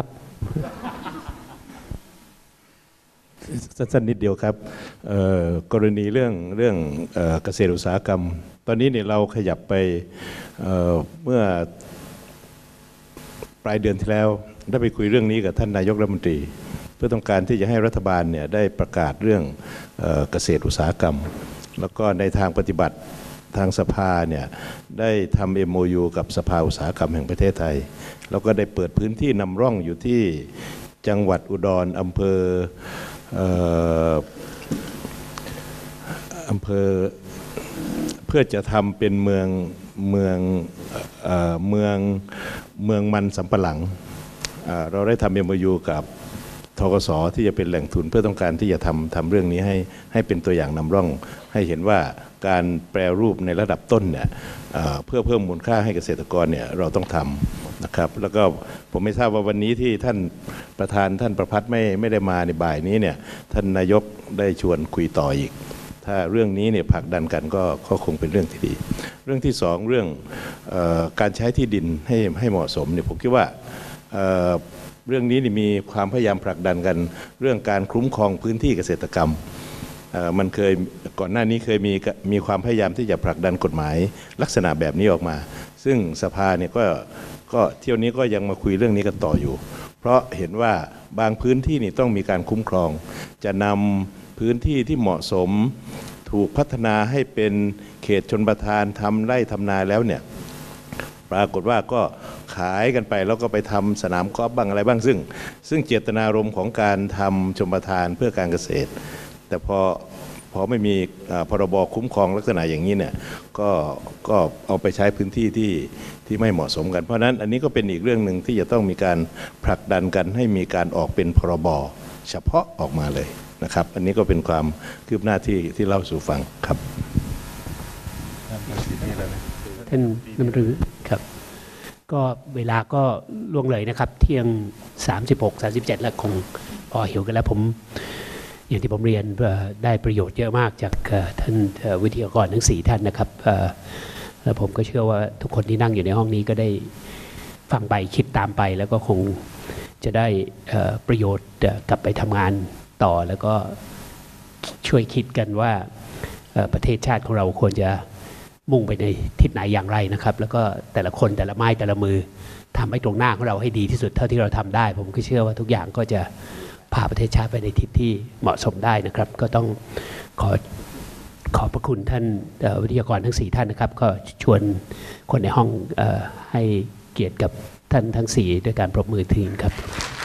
Speaker 8: สั้นๆนิดเดียวครับกรณีเรื่องเรื่องเกษตรอุตสาหกรรมตอนนี้เนี่ยเราขยับไปเเมื่อปลายเดือนที่แล้วได้ไปคุยเรื่องนี้กับท่านนายกรัฐมนตรีเพื่อต้องการที่จะให้รัฐบาลเนี่ยได้ประกาศเรื่องเกษตรอุตสาหกรรมแล้วก็ในทางปฏิบัติทางสภาเนี่ยได้ทำ เอ็ม โอ ยู กับสภาอุตสาหกรรมแห่งประเทศไทยแล้วก็ได้เปิดพื้นที่นำร่องอยู่ที่จังหวัดอุดรอำเภออำเภอเพื่อจะทำเป็นเมืองเมืองเอ่อเมืองเมืองมันสำปะหลังเราได้ทำ เอ็ม โอ ยู กับธกส.ที่จะเป็นแหล่งทุนเพื่อต้องการที่จะทำทำเรื่องนี้ให้ให้เป็นตัวอย่างนำร่องให้เห็นว่าการแปรรูปในระดับต้นเนี่ยเพื่อเพิ่มมูลค่าให้เกษตรกรเนี่ยเราต้องทำนะครับแล้วก็ผมไม่ทราบว่าวันนี้ที่ท่านประธานท่านประพัฒน์ไม่ไม่ได้มาในบ่ายนี้เนี่ยท่านนายกได้ชวนคุยต่ออีกถ้าเรื่องนี้เนี่ยผลักดันกันก็ก็คงเป็นเรื่องที่ดีเรื่องที่สองเรื่องเอ่อการใช้ที่ดินให้ให้เหมาะสมเนี่ยผมคิดว่าเอ่อเรื่องนี้มีความพยายามผลักดันกันเรื่องการคุ้มครองพื้นที่เกษตรกรรมมันเคยก่อนหน้านี้เคยมีมีความพยายามที่จะผลักดันกฎหมายลักษณะแบบนี้ออกมาซึ่งสภาเนี่ยก็ก็เที่ยวนี้ก็ยังมาคุยเรื่องนี้กันต่ออยู่เพราะเห็นว่าบางพื้นที่นี่ต้องมีการคุ้มครองจะนำพื้นที่ที่เหมาะสมถูกพัฒนาให้เป็นเขตชลประทานทำไร่ทำนาแล้วเนี่ยปรากฏว่าก็ขายกันไปแล้วก็ไปทำสนามกอล์ฟบ้างอะไรบ้างซึ่งซึ่งเจตนารมณ์ของการทำชลประทานเพื่อการเกษตรแต่พอพอไม่มีพรบคุ้มครองลักษณะอย่างนี้เนี่ยก็ก็เอาไปใช้พื้นที่ที่ที่ไม่เหมาะสมกันเพราะนั้นอันนี้ก็เป็นอีกเรื่องหนึ่งที่จะต้องมีการผลักดันกันให้มีการออกเป็นพรบเฉพาะออกมาเลยนะครับอันนี้ก็เป็นความคืบหน้าที่ที่เล่าสู่ฟังครับ
Speaker 1: ท่านนำรือครับก็เวลาก็ล่วงเลยนะครับเที่ยงสามสิบหก สามสิบเจ็ดแล้วคงพอหิวกันแล้วผมอย่างที่ผมเรียนได้ประโยชน์เยอะมากจากท่านวิทยากรทั้งสี่ท่านนะครับแล้วผมก็เชื่อว่าทุกคนที่นั่งอยู่ในห้องนี้ก็ได้ฟังไปคิดตามไปแล้วก็คงจะได้ประโยชน์กลับไปทำงานต่อแล้วก็ช่วยคิดกันว่าประเทศชาติของเราควรจะมุ่งไปในทิศไหนอย่างไรนะครับแล้วก็แต่ละคนแต่ละไม้แต่ละมือทำให้ตรงหน้าของเราให้ดีที่สุดเท่าที่เราทำได้ผมก็เชื่อว่าทุกอย่างก็จะพาประเทศชาติไปในทิศที่เหมาะสมได้นะครับก็ต้องขอขอบพระคุณท่านวิทยากรทั้งสี่ท่านนะครับก็ชวนคนในห้องให้เกียรติกับท่านทั้งสี่ด้วยการปรบมือทีครับ